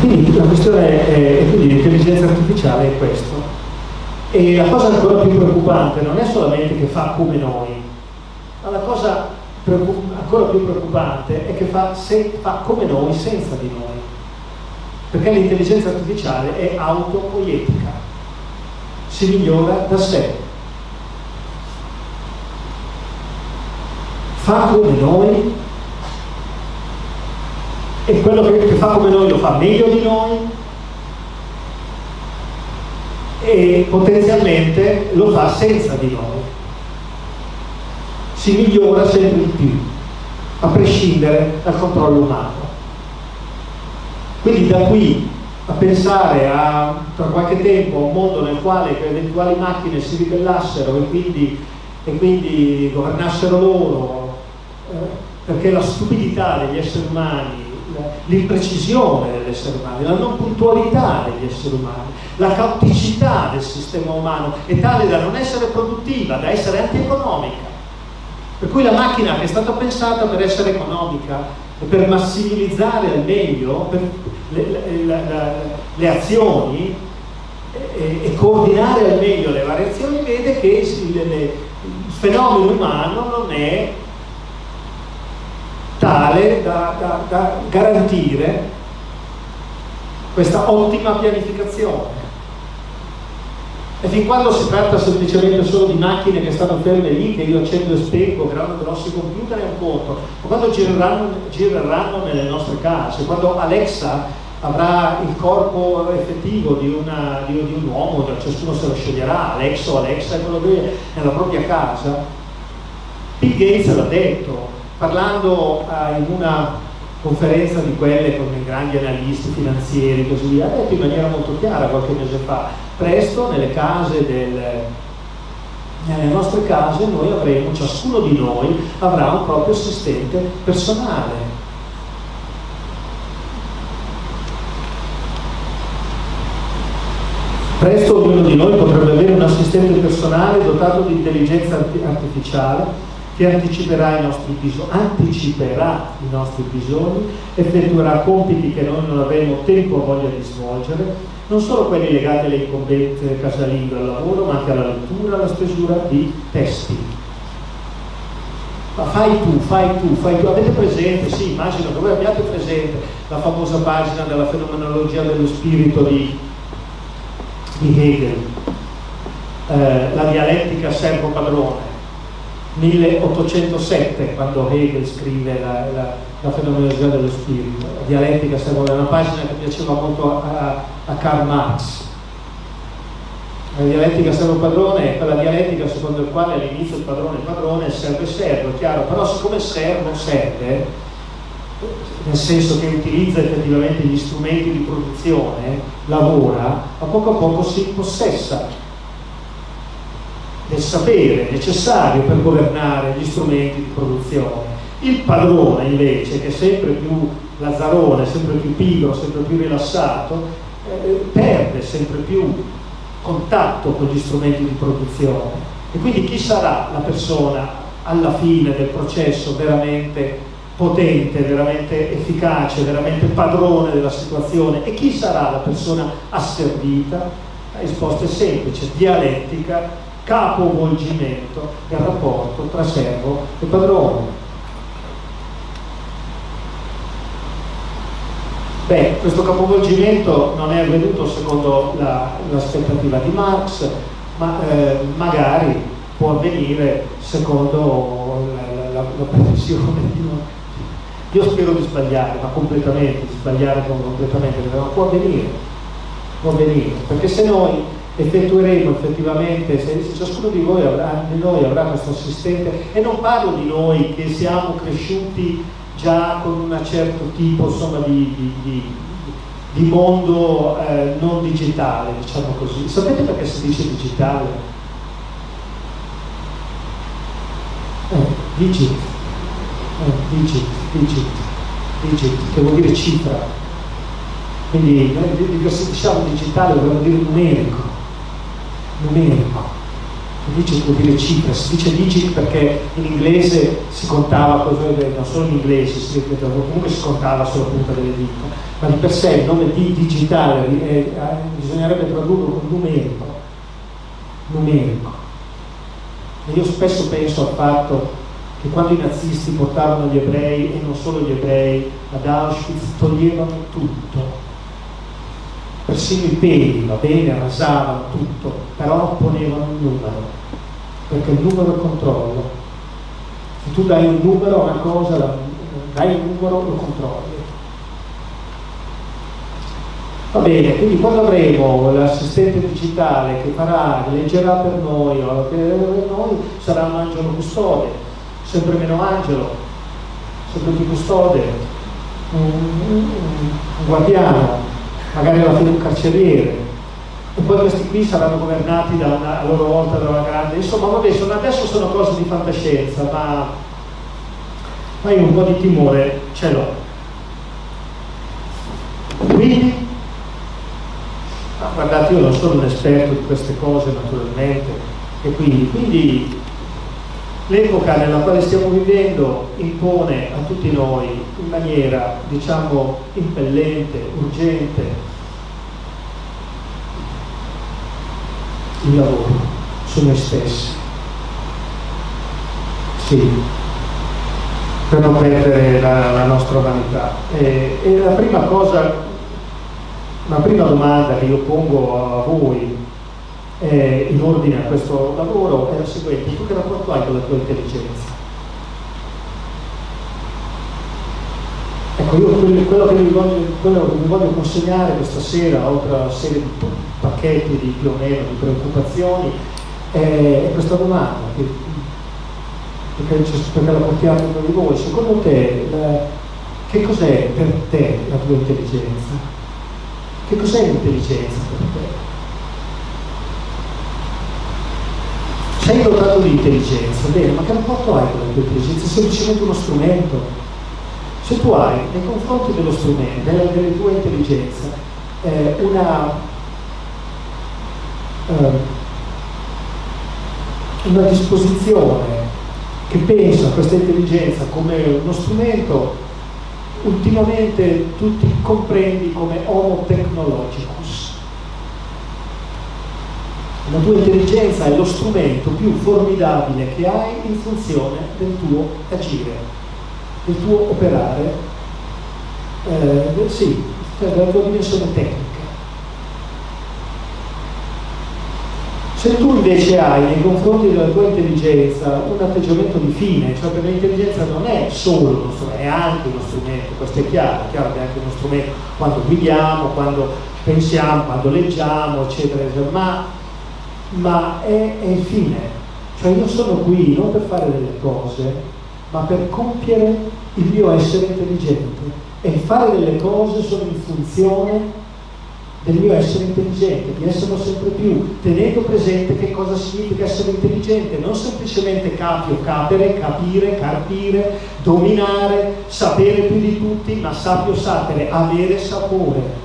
quindi la questione è, e quindi l'intelligenza artificiale è questo. E la cosa ancora più preoccupante non è solamente che fa come noi, ma la cosa ancora più preoccupante è che fa, se, fa come noi senza di noi, perché l'intelligenza artificiale è autopoietica, si migliora da sé, fa come noi, e quello che, che fa come noi lo fa meglio di noi e potenzialmente lo fa senza di noi, si migliora sempre di più a prescindere dal controllo umano. Quindi da qui a pensare a tra qualche tempo a un mondo nel quale eventuali macchine si ribellassero e quindi, e quindi governassero loro, eh, perché la stupidità degli esseri umani, l'imprecisione dell'essere umano, la non puntualità degli esseri umani, la caoticità del sistema umano è tale da non essere produttiva, da essere antieconomica. Per cui la macchina che è stata pensata per essere economica e per massimilizzare al meglio per le, le, le, le azioni e, e coordinare al meglio le variazioni, vede che il, il fenomeno umano non è tale da, da, da garantire questa ottima pianificazione. E fin quando si tratta semplicemente solo di macchine che stanno ferme lì, che io accendo e spengo, che hanno grossi computer, è un conto. Ma quando gireranno, gireranno nelle nostre case, quando Alexa avrà il corpo effettivo di, una, di, di un uomo, ciascuno se lo sceglierà, Alexa o Alexa, è quello che è nella propria casa. Bill Gates l'ha detto, parlando uh, in una conferenza di quelle con i grandi analisti finanzieri e così via, ha detto in maniera molto chiara qualche mese fa: presto nelle case del, nelle nostre case noi avremo, ciascuno di noi avrà un proprio assistente personale. Presto ognuno di noi potrebbe avere un assistente personale dotato di intelligenza artificiale che anticiperà i nostri bisogni, anticiperà i nostri bisogni, effettuerà compiti che noi non avremo tempo o voglia di svolgere, non solo quelli legati alle incombenze casalinghe al lavoro, ma anche alla lettura, alla stesura di testi. Ma fai tu, fai tu, fai tu. Avete presente? Sì, immagino che voi abbiate presente la famosa pagina della fenomenologia dello spirito di, di Hegel, eh, la dialettica servo-padrone. milleottocentosette, quando Hegel scrive la, la, la fenomenologia dello spirito. La dialettica serve, è una pagina che piaceva molto a, a Karl Marx. La dialettica servo-padrone è quella dialettica secondo il quale all'inizio il padrone è padrone e il servo è servo, è chiaro, però siccome il servo serve, nel senso che utilizza effettivamente gli strumenti di produzione, lavora, a poco a poco si impossessa del sapere necessario per governare gli strumenti di produzione. Il padrone invece, che è sempre più lazzarone, sempre più pigro, sempre più rilassato, eh, perde sempre più contatto con gli strumenti di produzione. E quindi chi sarà la persona alla fine del processo veramente potente, veramente efficace, veramente padrone della situazione? E chi sarà la persona asservita? La risposta è semplice: dialettica, capovolgimento del rapporto tra servo e padrone. Beh, questo capovolgimento non è avvenuto secondo l'aspettativa la, di Marx, ma eh, magari può avvenire secondo la, la, la previsione di non... Io spero di sbagliare, ma completamente, di sbagliare completamente, ma può avvenire, può avvenire, perché se noi effettueremo effettivamente, se, se ciascuno di voi avrà, di noi avrà questo assistente, e non parlo di noi che siamo cresciuti già con un certo tipo, insomma, di, di, di, di mondo eh, non digitale, diciamo così. Sapete perché si dice digitale? Eh, digit, eh, digit, digit, digit, che vuol dire cifra. Quindi noi diciamo digitale, vogliamo dire numerico. numerico, digit vuol dire cifra, si dice digit perché in inglese si contava, non solo in inglese, si, comunque si contava sulla punta delle dita, ma di per sé il nome di digitale eh, bisognerebbe tradurlo con numerico, numerico. E io spesso penso al fatto che quando i nazisti portavano gli ebrei, e non solo gli ebrei, ad Auschwitz, toglievano tutto, persino i peli, va bene, rasavano tutto, però ponevano un numero, perché il numero è controllo. Se tu dai un numero a una cosa, dai un numero, lo controlli. Va bene, quindi quando avremo l'assistente digitale che farà, che leggerà per noi, o che per noi sarà un angelo custode, sempre meno angelo, sempre più custode, un, un, un guardiano, magari alla fine un carceriere, e poi questi qui saranno governati da una, a loro volta da una grande, insomma vabbè, sono, adesso sono cose di fantascienza, ma, ma io un po' di timore ce l'ho. Quindi, ah, guardate, io non sono un esperto di queste cose naturalmente, e quindi, quindi l'epoca nella quale stiamo vivendo impone a tutti noi in maniera, diciamo, impellente, urgente, il lavoro su noi stessi. Sì, per non perdere la, la nostra umanità. E, e la prima cosa, una prima domanda che io pongo a voi Eh, in ordine a questo lavoro è la seguente: tu che rapporto hai con la tua intelligenza? Ecco, io quello, quello, che vi voglio, quello che vi voglio consegnare questa sera, oltre a una serie di pacchetti di più o meno di preoccupazioni, è, è questa domanda che, perché, perché la portiamo tra di voi. Secondo te la, che cos'è per te la tua intelligenza? Che cos'è l'intelligenza per te? Sei dotato di intelligenza, bene, ma che rapporto hai con la tua intelligenza? È semplicemente uno strumento. Se tu hai nei confronti dello strumento, della, della tua intelligenza, eh, una, eh, una disposizione che pensa a questa intelligenza come uno strumento, ultimamente tu ti comprendi come homo technologicus. La tua intelligenza è lo strumento più formidabile che hai in funzione del tuo agire, del tuo operare, eh, sì, della tua dimensione tecnica. Se tu invece hai nei confronti della tua intelligenza un atteggiamento di fine, cioè perché l'intelligenza non è solo uno strumento, è anche uno strumento, questo è chiaro, è chiaro che è anche uno strumento quando guidiamo, quando pensiamo, quando leggiamo, eccetera, eccetera, ma ma è, è il fine, cioè io sono qui non per fare delle cose, ma per compiere il mio essere intelligente, e fare delle cose sono in funzione del mio essere intelligente, di esserlo sempre più, tenendo presente che cosa significa essere intelligente, non semplicemente capio, capere, capire, carpire, dominare, sapere più di tutti, ma sapio sapere, avere sapore.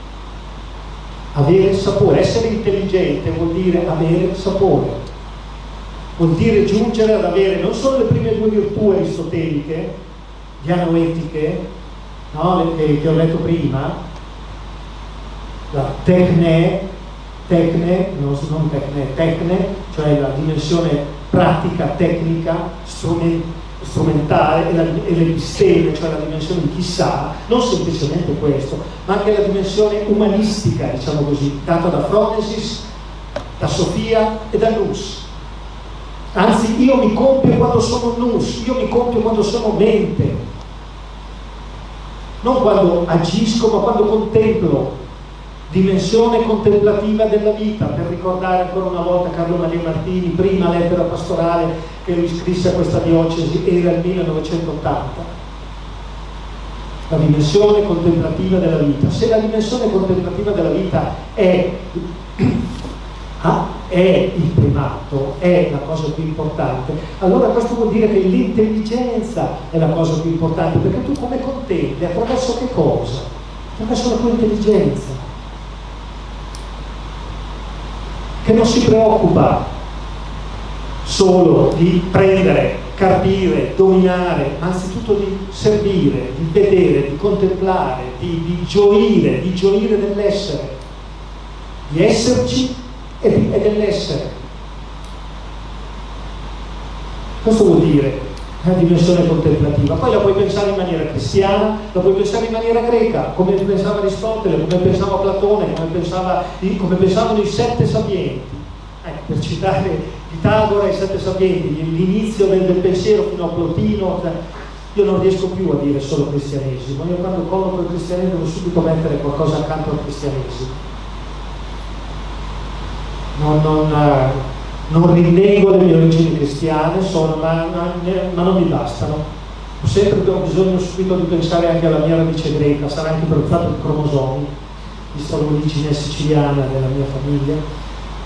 Avere sapore, essere intelligente vuol dire avere sapore, vuol dire giungere ad avere non solo le prime due virtù aristoteliche, dianoetiche, no? che, che ho detto prima, la tecne, tecne, non, non tecne, tecne, cioè la dimensione pratica, tecnica, strumentale, strumentale e, la, e l'episteme, cioè la dimensione di chissà, non semplicemente questo, ma anche la dimensione umanistica, diciamo così, data da Phronesis, da Sofia e da Nous. Anzi, io mi compio quando sono Nous, io mi compio quando sono mente, non quando agisco, ma quando contemplo. Dimensione contemplativa della vita, per ricordare ancora una volta Carlo Maria Martini, prima lettera pastorale che lui scrisse a questa diocesi era il millenovecentottanta. La dimensione contemplativa della vita. Se la dimensione contemplativa della vita è, ah, è il primato, è la cosa più importante, allora questo vuol dire che l'intelligenza è la cosa più importante, perché tu come contempli? Attraverso che cosa? Attraverso la tua intelligenza, che non si preoccupa solo di prendere, capire, dominare, ma anzitutto di servire, di vedere, di contemplare, di, di gioire, di gioire dell'essere, di esserci e, di, e dell'essere. Questo vuol dire la dimensione contemplativa. Poi la puoi pensare in maniera cristiana, la puoi pensare in maniera greca, come pensava Aristotele, come pensava Platone, come, pensava, come pensavano i sette sapienti. Ecco, per citare Pitagora, i sette sapienti, l'inizio del, del pensiero fino a Plotino. Cioè, io non riesco più a dire solo cristianesimo, io quando colloco il cristianesimo devo subito mettere qualcosa accanto al cristianesimo. Non, non, non rinnego le mie origini cristiane, sono, ma, ma, ma non mi bastano. Ho sempre bisogno subito di pensare anche alla mia radice greca, sarà anche per il fatto di cromosomi, visto l'origine siciliana della mia famiglia.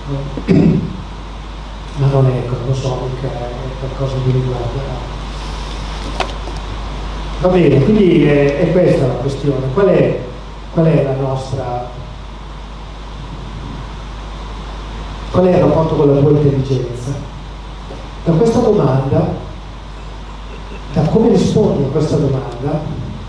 Ma non è cromosomica, è qualcosa che riguarda. Va bene, quindi è, è questa la questione. Qual è, qual è la nostra, qual è il rapporto con la tua intelligenza? Da questa domanda, da come rispondi a questa domanda,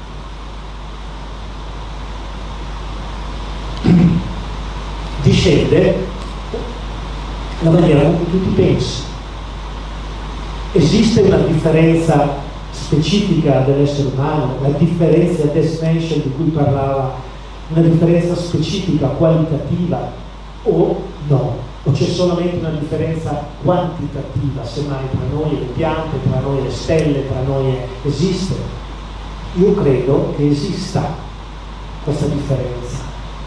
discende la maniera in cui tu ti pensi. Esiste una differenza specifica dell'essere umano, la differenza destination di cui parlava, una differenza specifica, qualitativa, o no? O c'è solamente una differenza quantitativa, semmai tra noi e le piante, tra noi e le stelle, tra noi e... esiste? Io credo che esista questa differenza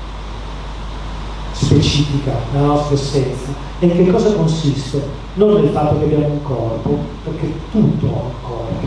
specifica nella nostra essenza. E in che cosa consiste? Non nel fatto che abbiamo un corpo, perché tutto ha un corpo.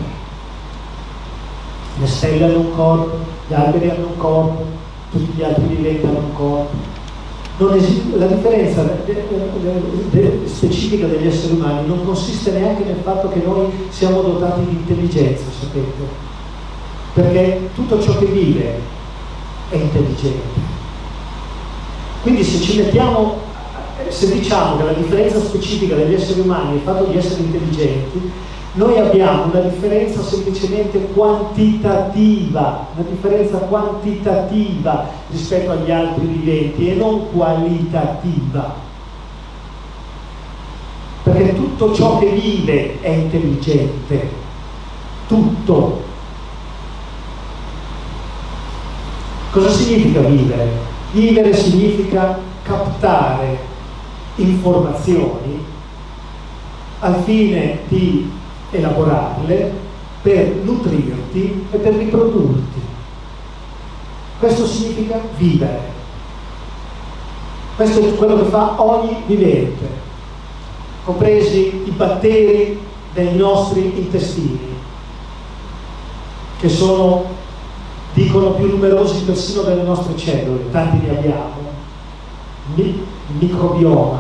Le stelle hanno un corpo, gli alberi hanno un corpo, tutti gli altri viventi hanno un corpo. Non esiste, la differenza de, de, de, de, specifica degli esseri umani non consiste neanche nel fatto che noi siamo dotati di intelligenza, sapete? Perché tutto ciò che vive è intelligente. Quindi se ci mettiamo, se diciamo che la differenza specifica degli esseri umani è il fatto di essere intelligenti, noi abbiamo una differenza semplicemente quantitativa, una differenza quantitativa rispetto agli altri viventi e non qualitativa. Perché tutto ciò che vive è intelligente, tutto. Cosa significa vivere? Vivere significa captare informazioni al fine di elaborarle per nutrirti e per riprodurti. Questo significa vivere. Questo è quello che fa ogni vivente, compresi i batteri dei nostri intestini, che sono, dicono, più numerosi persino delle nostre cellule, tanti ne abbiamo. Mi, microbioma.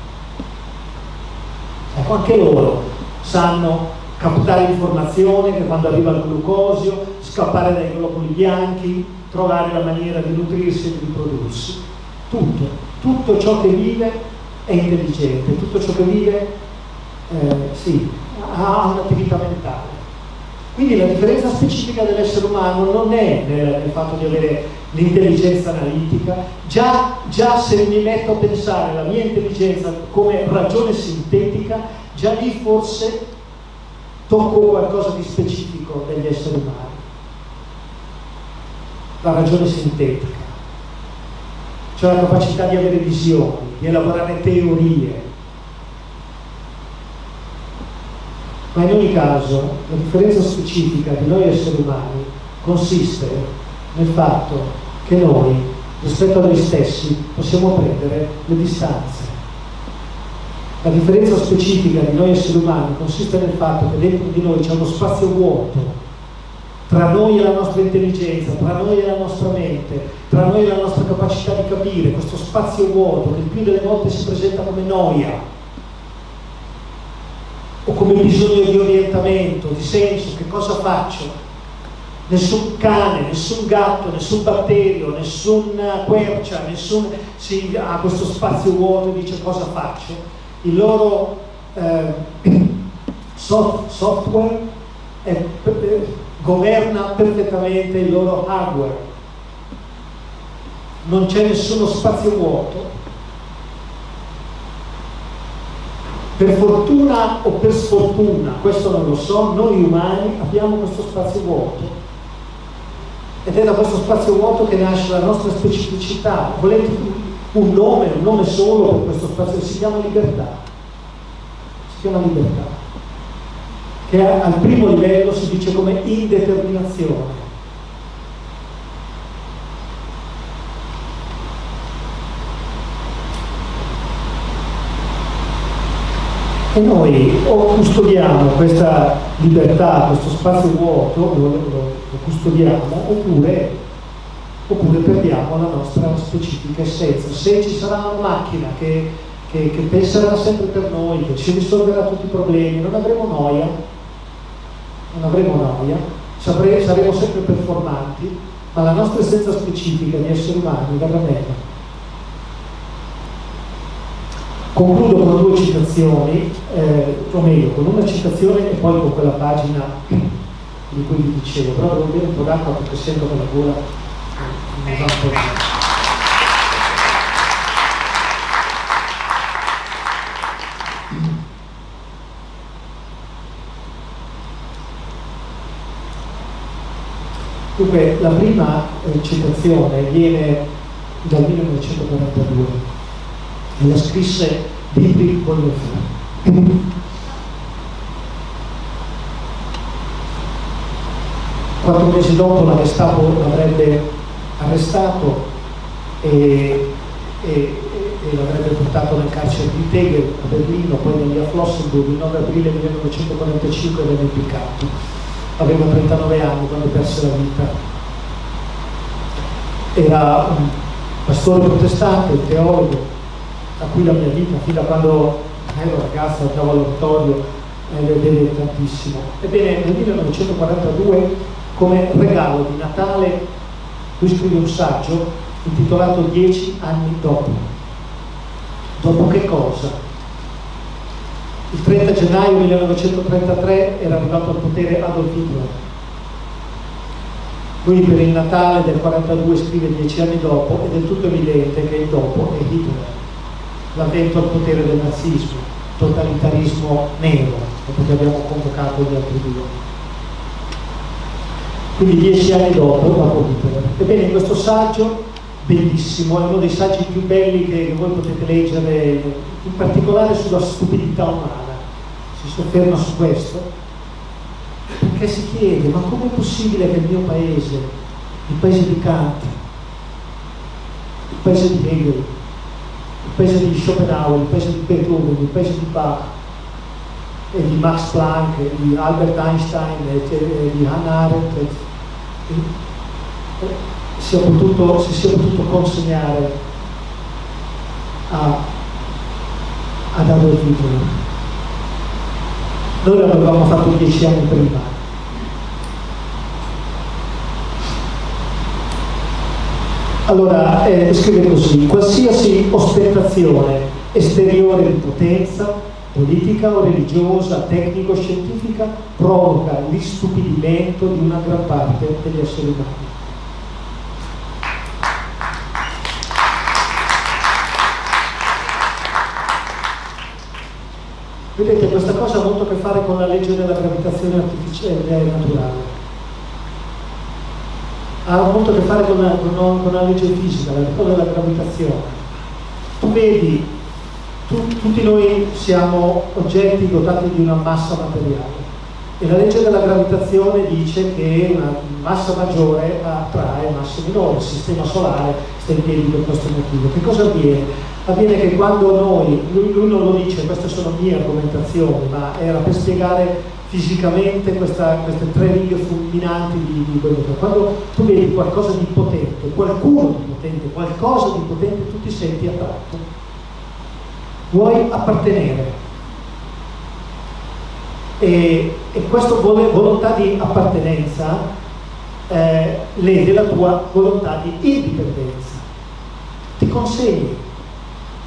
Ecco, anche loro sanno captare informazione, che quando arriva il glucosio, scappare dai globuli bianchi, trovare la maniera di nutrirsi e di riprodursi. Tutto, tutto ciò che vive è intelligente, tutto ciò che vive eh, sì, ha un'attività mentale. Quindi la differenza specifica dell'essere umano non è nel, nel fatto di avere l'intelligenza analitica. Già, già se mi metto a pensare la mia intelligenza come ragione sintetica, già lì forse tocco qualcosa di specifico degli esseri umani. La ragione sintetica, cioè la capacità di avere visioni, di elaborare teorie. Ma in ogni caso la differenza specifica di noi esseri umani consiste nel fatto che noi rispetto a noi stessi possiamo prendere le distanze. La differenza specifica di noi esseri umani consiste nel fatto che dentro di noi c'è uno spazio vuoto tra noi e la nostra intelligenza, tra noi e la nostra mente, tra noi e la nostra capacità di capire. Questo spazio vuoto che il più delle volte si presenta come noia o come bisogno di orientamento, di senso. Che cosa faccio? Nessun cane, nessun gatto, nessun batterio, nessuna quercia, nessun si ha questo spazio vuoto e dice cosa faccio. Il loro, eh, soft, software e eh, governa perfettamente il loro hardware, non c'è nessuno spazio vuoto. Per fortuna o per sfortuna, questo non lo so, noi umani abbiamo questo spazio vuoto, ed è da questo spazio vuoto che nasce la nostra specificità. Volete un nome, un nome solo per questo spazio? Si chiama libertà, si chiama libertà, che al primo livello si dice come indeterminazione. E noi o custodiamo questa libertà, questo spazio vuoto, lo, lo, lo custodiamo, oppure, oppure perdiamo la nostra specifica essenza. Se ci sarà una macchina che, che, che penserà sempre per noi, che ci risolverà tutti i problemi, non avremo noia, non avremo noia, sapre, saremo sempre performanti, ma la nostra essenza specifica di esseri umani verrà meno. Concludo con due citazioni, eh, o meglio, con una citazione e poi con quella pagina di cui vi dicevo, però devo bere un po' d'acqua perché sento che la gola mi va un po' via. Dunque, la prima eh, citazione viene dal millenovecentoquarantadue. E la scrisse Dietrich Bonhoeffer. Quattro mesi dopo la Gestapo l'avrebbe arrestato e, e, e l'avrebbe portato nel carcere di Tegel a Berlino, poi da lì a Flossenburg. Il nove aprile millenovecentoquarantacinque venne impiccato. Aveva trentanove anni quando perse la vita. Era un pastore protestante, un teologo, a cui la mia vita, fino a quando ero ragazzo, andavo all'oratorio, eh, vede tantissimo. Ebbene, nel millenovecentoquarantadue, come regalo di Natale, lui scrive un saggio intitolato Dieci anni dopo. Dopo che cosa? Il trenta gennaio millenovecentotrentatré era arrivato al potere Adolf Hitler. Lui per il Natale del quarantadue scrive dieci anni dopo, ed è del tutto evidente che il dopo è Hitler. L'avvento al potere del nazismo, totalitarismo nero, perché abbiamo convocato gli altri due. Quindi dieci anni dopo, dopo Hitler. Ebbene, in questo saggio, bellissimo, è uno dei saggi più belli che voi potete leggere, in particolare sulla stupidità umana, si sofferma su questo, perché si chiede, ma com'è possibile che il mio paese, il paese di Kant, il paese di Hegel, il paese di Schopenhauer, il paese di Beethoven, il paese di Bach e di Max Planck, e di Albert Einstein e di Hannah Arendt e, e, sia potuto, si sia potuto consegnare a, ad Adolf Hitler. Noi l'avevamo fatto dieci anni prima. Allora, eh, scrive così: qualsiasi ostentazione esteriore di potenza, politica o religiosa, tecnico-scientifica, provoca l'istupidimento di una gran parte degli esseri umani. Vedete, questa cosa ha molto a che fare con la legge della gravitazione artificiale naturale. Ha molto a che fare con la, con, con la legge fisica, la cosa della gravitazione. Tu vedi, tu, tutti noi siamo oggetti dotati di una massa materiale e la legge della gravitazione dice che una massa maggiore attrae masse minori. Il sistema solare sta in piedi per questo motivo. Che cosa avviene? Avviene che quando noi, lui, lui non lo dice, queste sono mie argomentazioni, ma era per spiegare fisicamente questa, queste tre righe fulminanti di, di quello che quando tu vedi qualcosa di potente, qualcuno di potente, qualcosa di potente, tu ti senti attratto, vuoi appartenere e, e questa volontà di appartenenza eh, lede la tua volontà di indipendenza, ti consegni.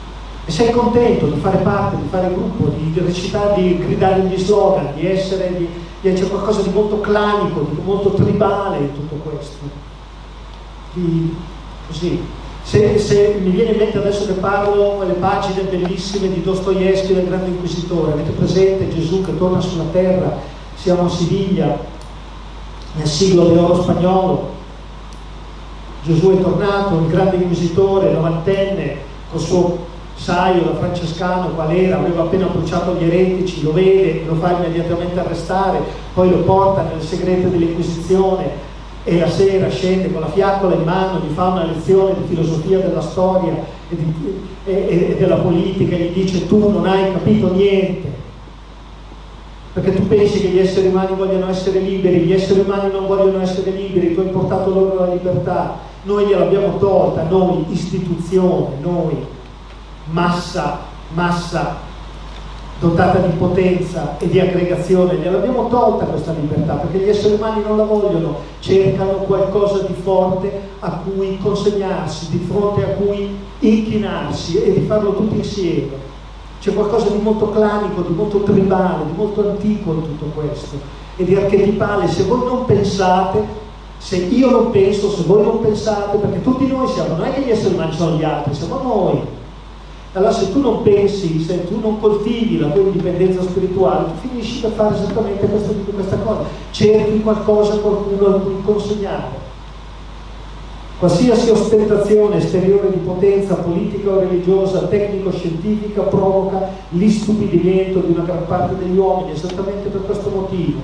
e sei contento di fare parte, di fare gruppo, di recitare, di gridare gli slogan, di essere, di, di, c'è qualcosa di molto clanico, di molto tribale in tutto questo. Di, così. Se, se mi viene in mente adesso che parlo le pagine bellissime di Dostoevskij del Grande Inquisitore, avete presente Gesù che torna sulla terra, siamo a Siviglia, nel siglo d'oro spagnolo, Gesù è tornato, il Grande Inquisitore, novantenne, col suo saio da francescano qual era, aveva appena bruciato gli eretici, lo vede, lo fa immediatamente arrestare, poi lo porta nel segreto dell'Inquisizione e la sera scende con la fiaccola in mano, gli fa una lezione di filosofia della storia e, di, e, e della politica e gli dice: tu non hai capito niente, perché tu pensi che gli esseri umani vogliono essere liberi, gli esseri umani non vogliono essere liberi, tu hai portato loro la libertà, noi gliel'abbiamo tolta, noi istituzione, noi massa, massa dotata di potenza e di aggregazione, gliel'abbiamo tolta questa libertà, perché gli esseri umani non la vogliono, cercano qualcosa di forte a cui consegnarsi, di fronte a cui inchinarsi e di farlo tutti insieme. C'è qualcosa di molto clanico, di molto tribale, di molto antico in tutto questo e di archetipale. Se voi non pensate, se io non penso, se voi non pensate, perché tutti noi siamo, non è che gli esseri umani sono gli altri, siamo noi. Allora se tu non pensi, se tu non coltivi la tua indipendenza spirituale, tu finisci per fare esattamente questa, questa cosa, cerchi qualcosa, qualcuno a cui consegnare. Qualsiasi ostentazione esteriore di potenza politica o religiosa, tecnico-scientifica, provoca l'istupidimento di una gran parte degli uomini, esattamente per questo motivo.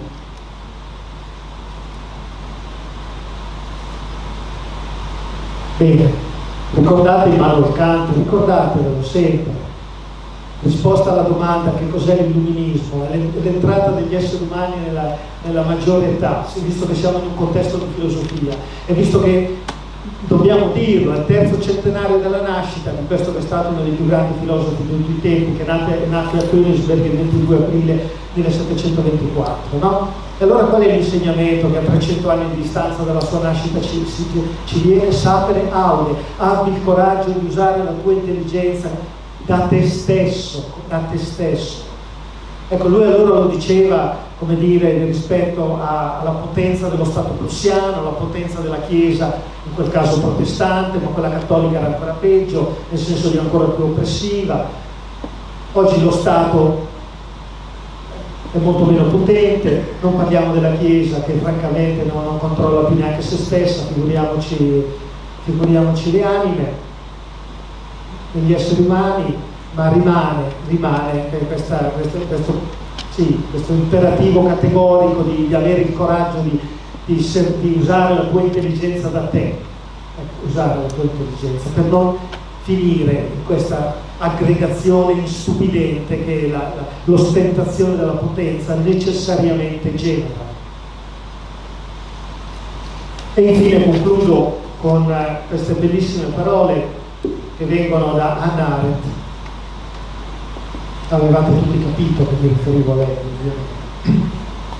Bene. Ricordate Immanuel Kant, ricordatevelo sempre. Risposta alla domanda che cos'è l'illuminismo, è l'entrata degli esseri umani nella, nella maggiore età, visto che siamo in un contesto di filosofia e visto che dobbiamo dirlo, è il terzo centenario della nascita di questo che è stato uno dei più grandi filosofi di tutti i tempi, che nacque, nacque a Königsberg il ventidue aprile millesettecentoventiquattro, no? E allora qual è l'insegnamento che a trecento anni di distanza dalla sua nascita ci, ci, ci viene? Sapere aude, abbi il coraggio di usare la tua intelligenza da te stesso, da te stesso. Ecco, lui allora lo diceva, come dire, rispetto a, alla potenza dello Stato prussiano, alla potenza della Chiesa, in quel caso protestante, ma quella cattolica era ancora peggio, nel senso di ancora più oppressiva. Oggi lo Stato è molto meno potente, non parliamo della Chiesa che francamente non, non controlla più neanche se stessa, figuriamoci, figuriamoci le anime degli esseri umani, ma rimane, rimane questa, questo, questo, sì, questo imperativo categorico di, di avere il coraggio di, di, ser, di usare la tua intelligenza da te, ecco, usare la tua intelligenza per non finire in questa aggregazione instupidente che la, la, l'ostentazione della potenza necessariamente genera. E infine concludo con uh, queste bellissime parole che vengono da Hannah Arendt. Avevate tutti capito che mi riferivo a lei, ovviamente.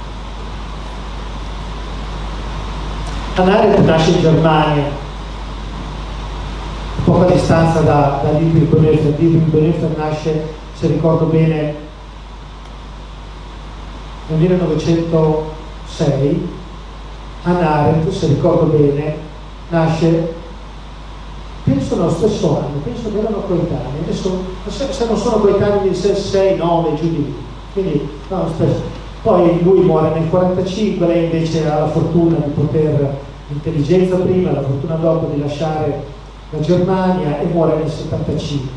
Hannah Arendt nasce in Germania, poca distanza da, da Dietrich Bonhoeffer. Dietrich Bonhoeffer nasce, se ricordo bene, nel millenovecentosei. Hannah Arendt, se ricordo bene, nasce, penso nello stesso anno, penso che erano coetanei, adesso se, se non sono coetanei di sei nove giù di lì, quindi no, stesso. Poi lui muore nel quarantacinque, lei invece ha la fortuna di poter, l'intelligenza prima, la fortuna dopo di lasciare la Germania e muore nel settantacinque.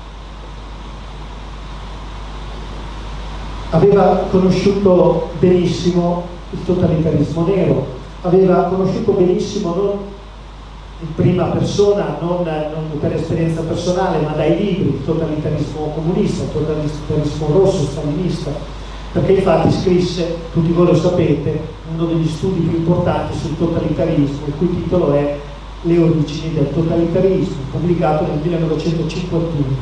Aveva conosciuto benissimo il totalitarismo nero, aveva conosciuto benissimo non in prima persona, non, non per esperienza personale, ma dai libri, il totalitarismo comunista, il totalitarismo rosso, stalinista, perché infatti scrisse, tutti voi lo sapete, uno degli studi più importanti sul totalitarismo, il cui titolo è Le origini del totalitarismo, pubblicato nel millenovecentocinquantuno.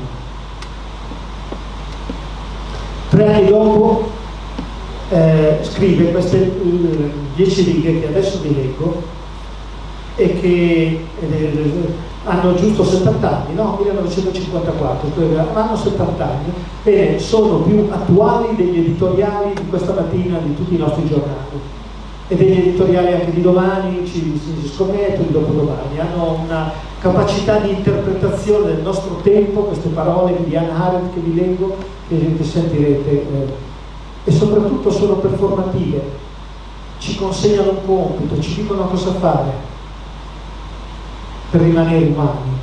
Tre anni dopo eh, scrive queste eh, dieci righe che adesso vi leggo e che eh, hanno giusto settanta anni, no? millenovecentocinquantaquattro, hanno settanta anni, bene, sono più attuali degli editoriali di questa mattina di tutti i nostri giornali e degli editoriali anche di domani, ci, ci scommetto, di dopodomani, hanno una capacità di interpretazione del nostro tempo, queste parole di Hannah Arendt che vi leggo, che, che sentirete, eh, e soprattutto sono performative, ci consegnano un compito, ci dicono cosa fare per rimanere umani.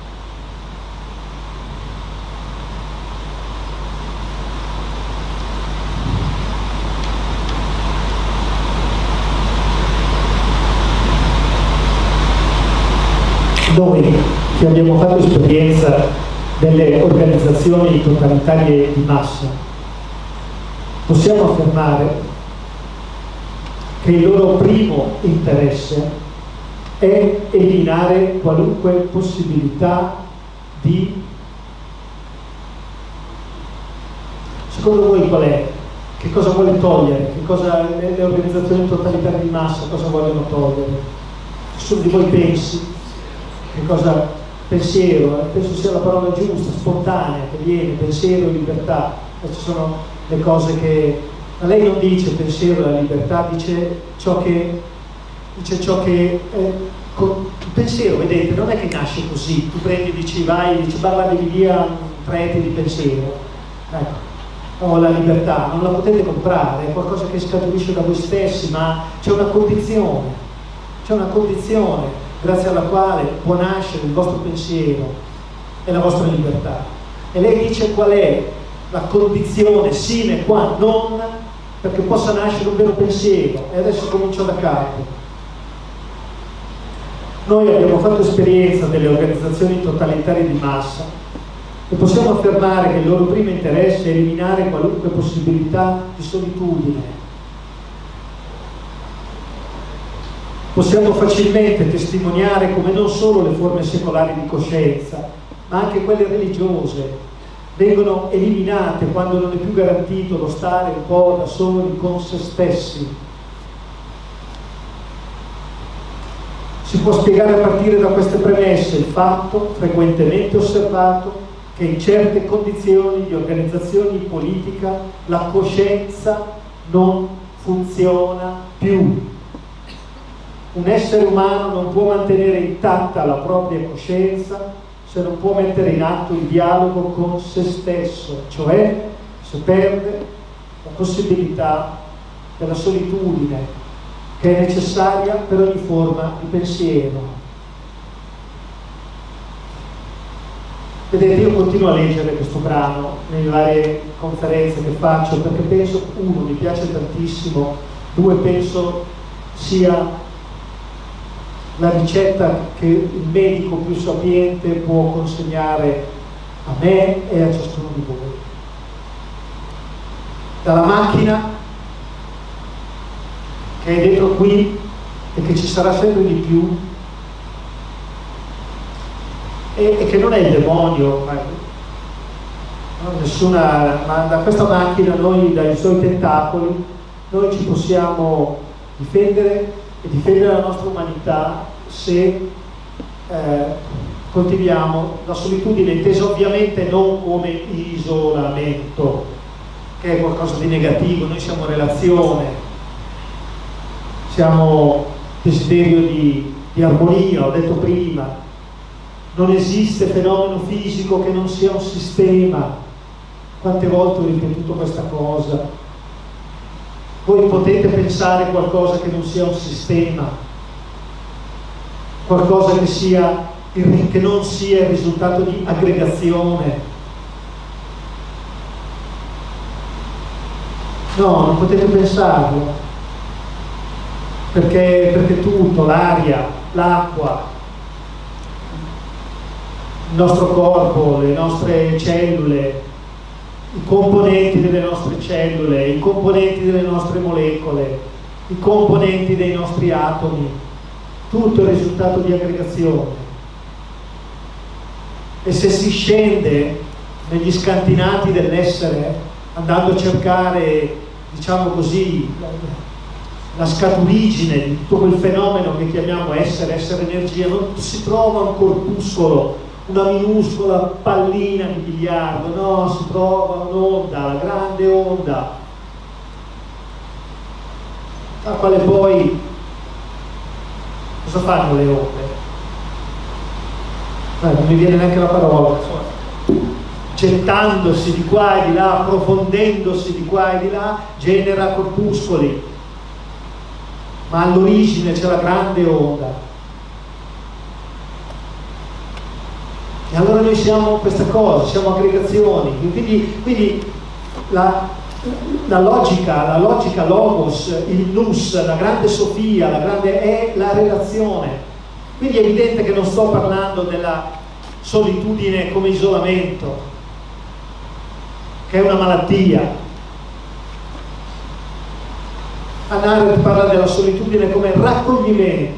Noi che abbiamo fatto esperienza delle organizzazioni totalitarie di massa, possiamo affermare che il loro primo interesse è eliminare qualunque possibilità di... Secondo voi qual è? Che cosa vuole togliere? Che cosa le, le organizzazioni totalitarie di massa cosa vogliono togliere? Nessuno di voi pensi? Che cosa? Pensiero, eh? Penso sia la parola giusta, spontanea, che viene, pensiero e libertà. Queste sono le cose che... Ma lei non dice pensiero e libertà, dice ciò che... Dice ciò che... Eh, con, il pensiero, vedete, non è che nasce così. Tu prendi e dici vai, dici barbadevi via tre etti di pensiero. Ecco. O la libertà, non la potete comprare, è qualcosa che scaturisce da voi stessi, ma c'è una condizione, c'è una condizione grazie alla quale può nascere il vostro pensiero e la vostra libertà. E lei dice qual è la condizione sine qua non perché possa nascere un vero pensiero, e adesso comincio da capo. Noi abbiamo fatto esperienza delle organizzazioni totalitarie di massa e possiamo affermare che il loro primo interesse è eliminare qualunque possibilità di solitudine. Possiamo facilmente testimoniare come non solo le forme secolari di coscienza, ma anche quelle religiose vengono eliminate quando non è più garantito lo stare un po' da soli con se stessi. Si può spiegare a partire da queste premesse il fatto, frequentemente osservato, che in certe condizioni di organizzazione politica la coscienza non funziona più. Un essere umano non può mantenere intatta la propria coscienza se non può mettere in atto il dialogo con se stesso, cioè se perde la possibilità della solitudine che è necessaria per ogni forma di pensiero. Vedete, io continuo a leggere questo brano nelle varie conferenze che faccio perché penso, uno, mi piace tantissimo, due, penso sia la ricetta che il medico più sapiente può consegnare a me e a ciascuno di voi. Dalla macchina che è dentro qui e che ci sarà sempre di più e, e che non è il demonio, ma, no, nessuna, ma da questa macchina noi, dai suoi tentacoli, noi ci possiamo difendere e difendere la nostra umanità se eh, coltiviamo la solitudine, intesa ovviamente non come isolamento, che è qualcosa di negativo. Noi siamo relazione, siamo desiderio di, di armonia, ho detto prima, non esiste fenomeno fisico che non sia un sistema. Quante volte ho ripetuto questa cosa? Voi potete pensare qualcosa che non sia un sistema, qualcosa che, sia, che non sia il risultato di aggregazione. No, non potete pensarlo, perché, perché tutto, l'aria, l'acqua, il nostro corpo, le nostre cellule, i componenti delle nostre cellule, i componenti delle nostre molecole, i componenti dei nostri atomi, tutto è il risultato di aggregazione. E se si scende negli scantinati dell'essere, andando a cercare, diciamo così, la scaturigine di tutto quel fenomeno che chiamiamo essere, essere energia. Non si trova un corpuscolo, una minuscola pallina di biliardo, no, si trova un'onda, la grande onda, la quale poi, cosa fanno le onde? Eh, non mi viene neanche la parola, gettandosi di qua e di là, approfondendosi di qua e di là, genera corpuscoli, ma all'origine c'è la grande onda. E allora noi siamo questa cosa, siamo aggregazioni, quindi, quindi la, la logica, la logica logos, il nous, la grande Sofia, la grande è la relazione. Quindi è evidente che non sto parlando della solitudine come isolamento, che è una malattia. Hannah Arendt parla della solitudine come raccoglimento.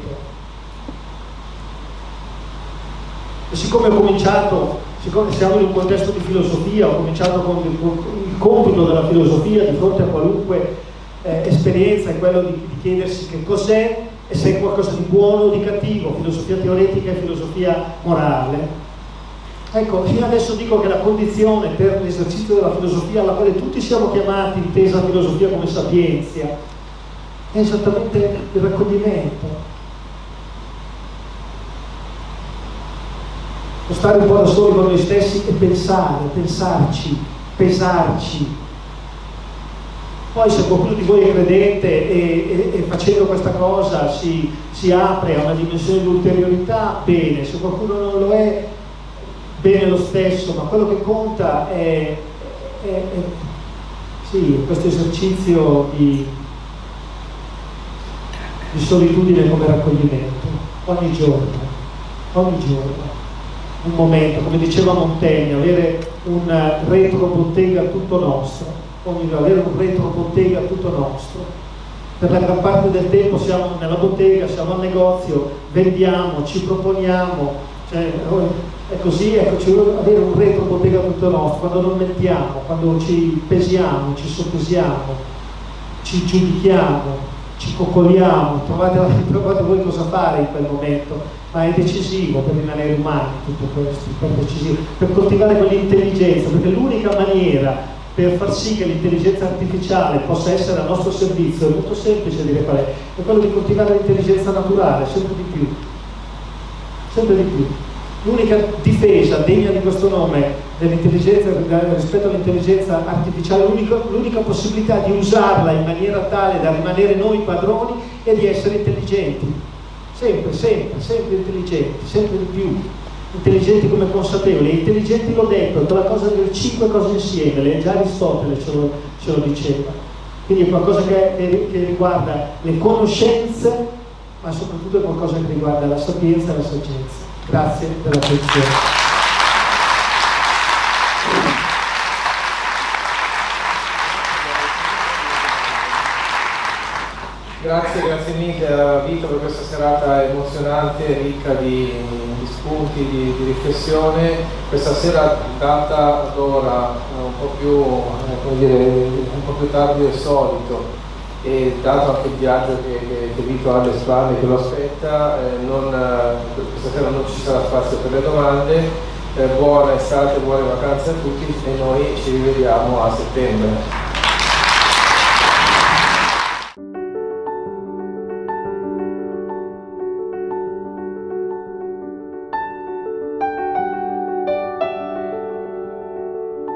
E siccome ho cominciato, siccome siamo in un contesto di filosofia, ho cominciato con il, con il compito della filosofia di fronte a qualunque eh, esperienza, è quello di, di chiedersi che cos'è e se è qualcosa di buono o di cattivo, filosofia teoretica e filosofia morale. Ecco, fino adesso dico che la condizione per l'esercizio della filosofia alla quale tutti siamo chiamati, intesa filosofia come sapienza, è esattamente il raccoglimento. Stare un po' da soli con noi stessi e pensare, pensarci, pesarci. Poi se qualcuno di voi è credente e, e, e facendo questa cosa si, si apre a una dimensione di ulteriorità, bene. Se qualcuno non lo è, bene lo stesso, ma quello che conta è, è, è sì, questo esercizio di, di solitudine come raccoglimento, ogni giorno, ogni giorno. Un momento, come diceva Montaigne, avere un retrobottega tutto nostro, avere un retrobottega tutto nostro. Per la gran parte del tempo siamo nella bottega, siamo al negozio, vendiamo, ci proponiamo, cioè, è così, ecco, ci vuole avere un retrobottega tutto nostro, quando non mettiamo, quando ci pesiamo, ci soppesiamo, ci giudichiamo, ci coccoliamo, trovate, trovate voi cosa fare in quel momento. Ma è decisivo per rimanere umani tutto questo, per, decisivo, per coltivare quell'intelligenza, perché l'unica maniera per far sì che l'intelligenza artificiale possa essere a nostro servizio è molto semplice dire qual è, è quello di coltivare l'intelligenza naturale, sempre di più, sempre di più. L'unica difesa degna di questo nome dell'intelligenza rispetto all'intelligenza artificiale, l'unica possibilità di usarla in maniera tale da rimanere noi padroni è di essere intelligenti. Sempre, sempre, sempre intelligenti, sempre di più, intelligenti come consapevoli, e intelligenti l'ho detto, è quella cosa delle cinque cose insieme, già Aristotele ce lo, ce lo diceva, quindi è qualcosa che, che, che riguarda le conoscenze, ma soprattutto è qualcosa che riguarda la sapienza e la saggezza. Grazie dell'attenzione. Grazie, grazie mille a Vito per questa serata emozionante, ricca di, di spunti, di, di riflessione. Questa sera data ad ora un po' più, eh, come dire, un po' più tardi del solito, e dato anche il viaggio che, che, che Vito ha alle spalle, che lo aspetta, eh, non, questa sera non ci sarà spazio per le domande. Eh, buona estate, buone vacanze a tutti e noi ci rivediamo a settembre.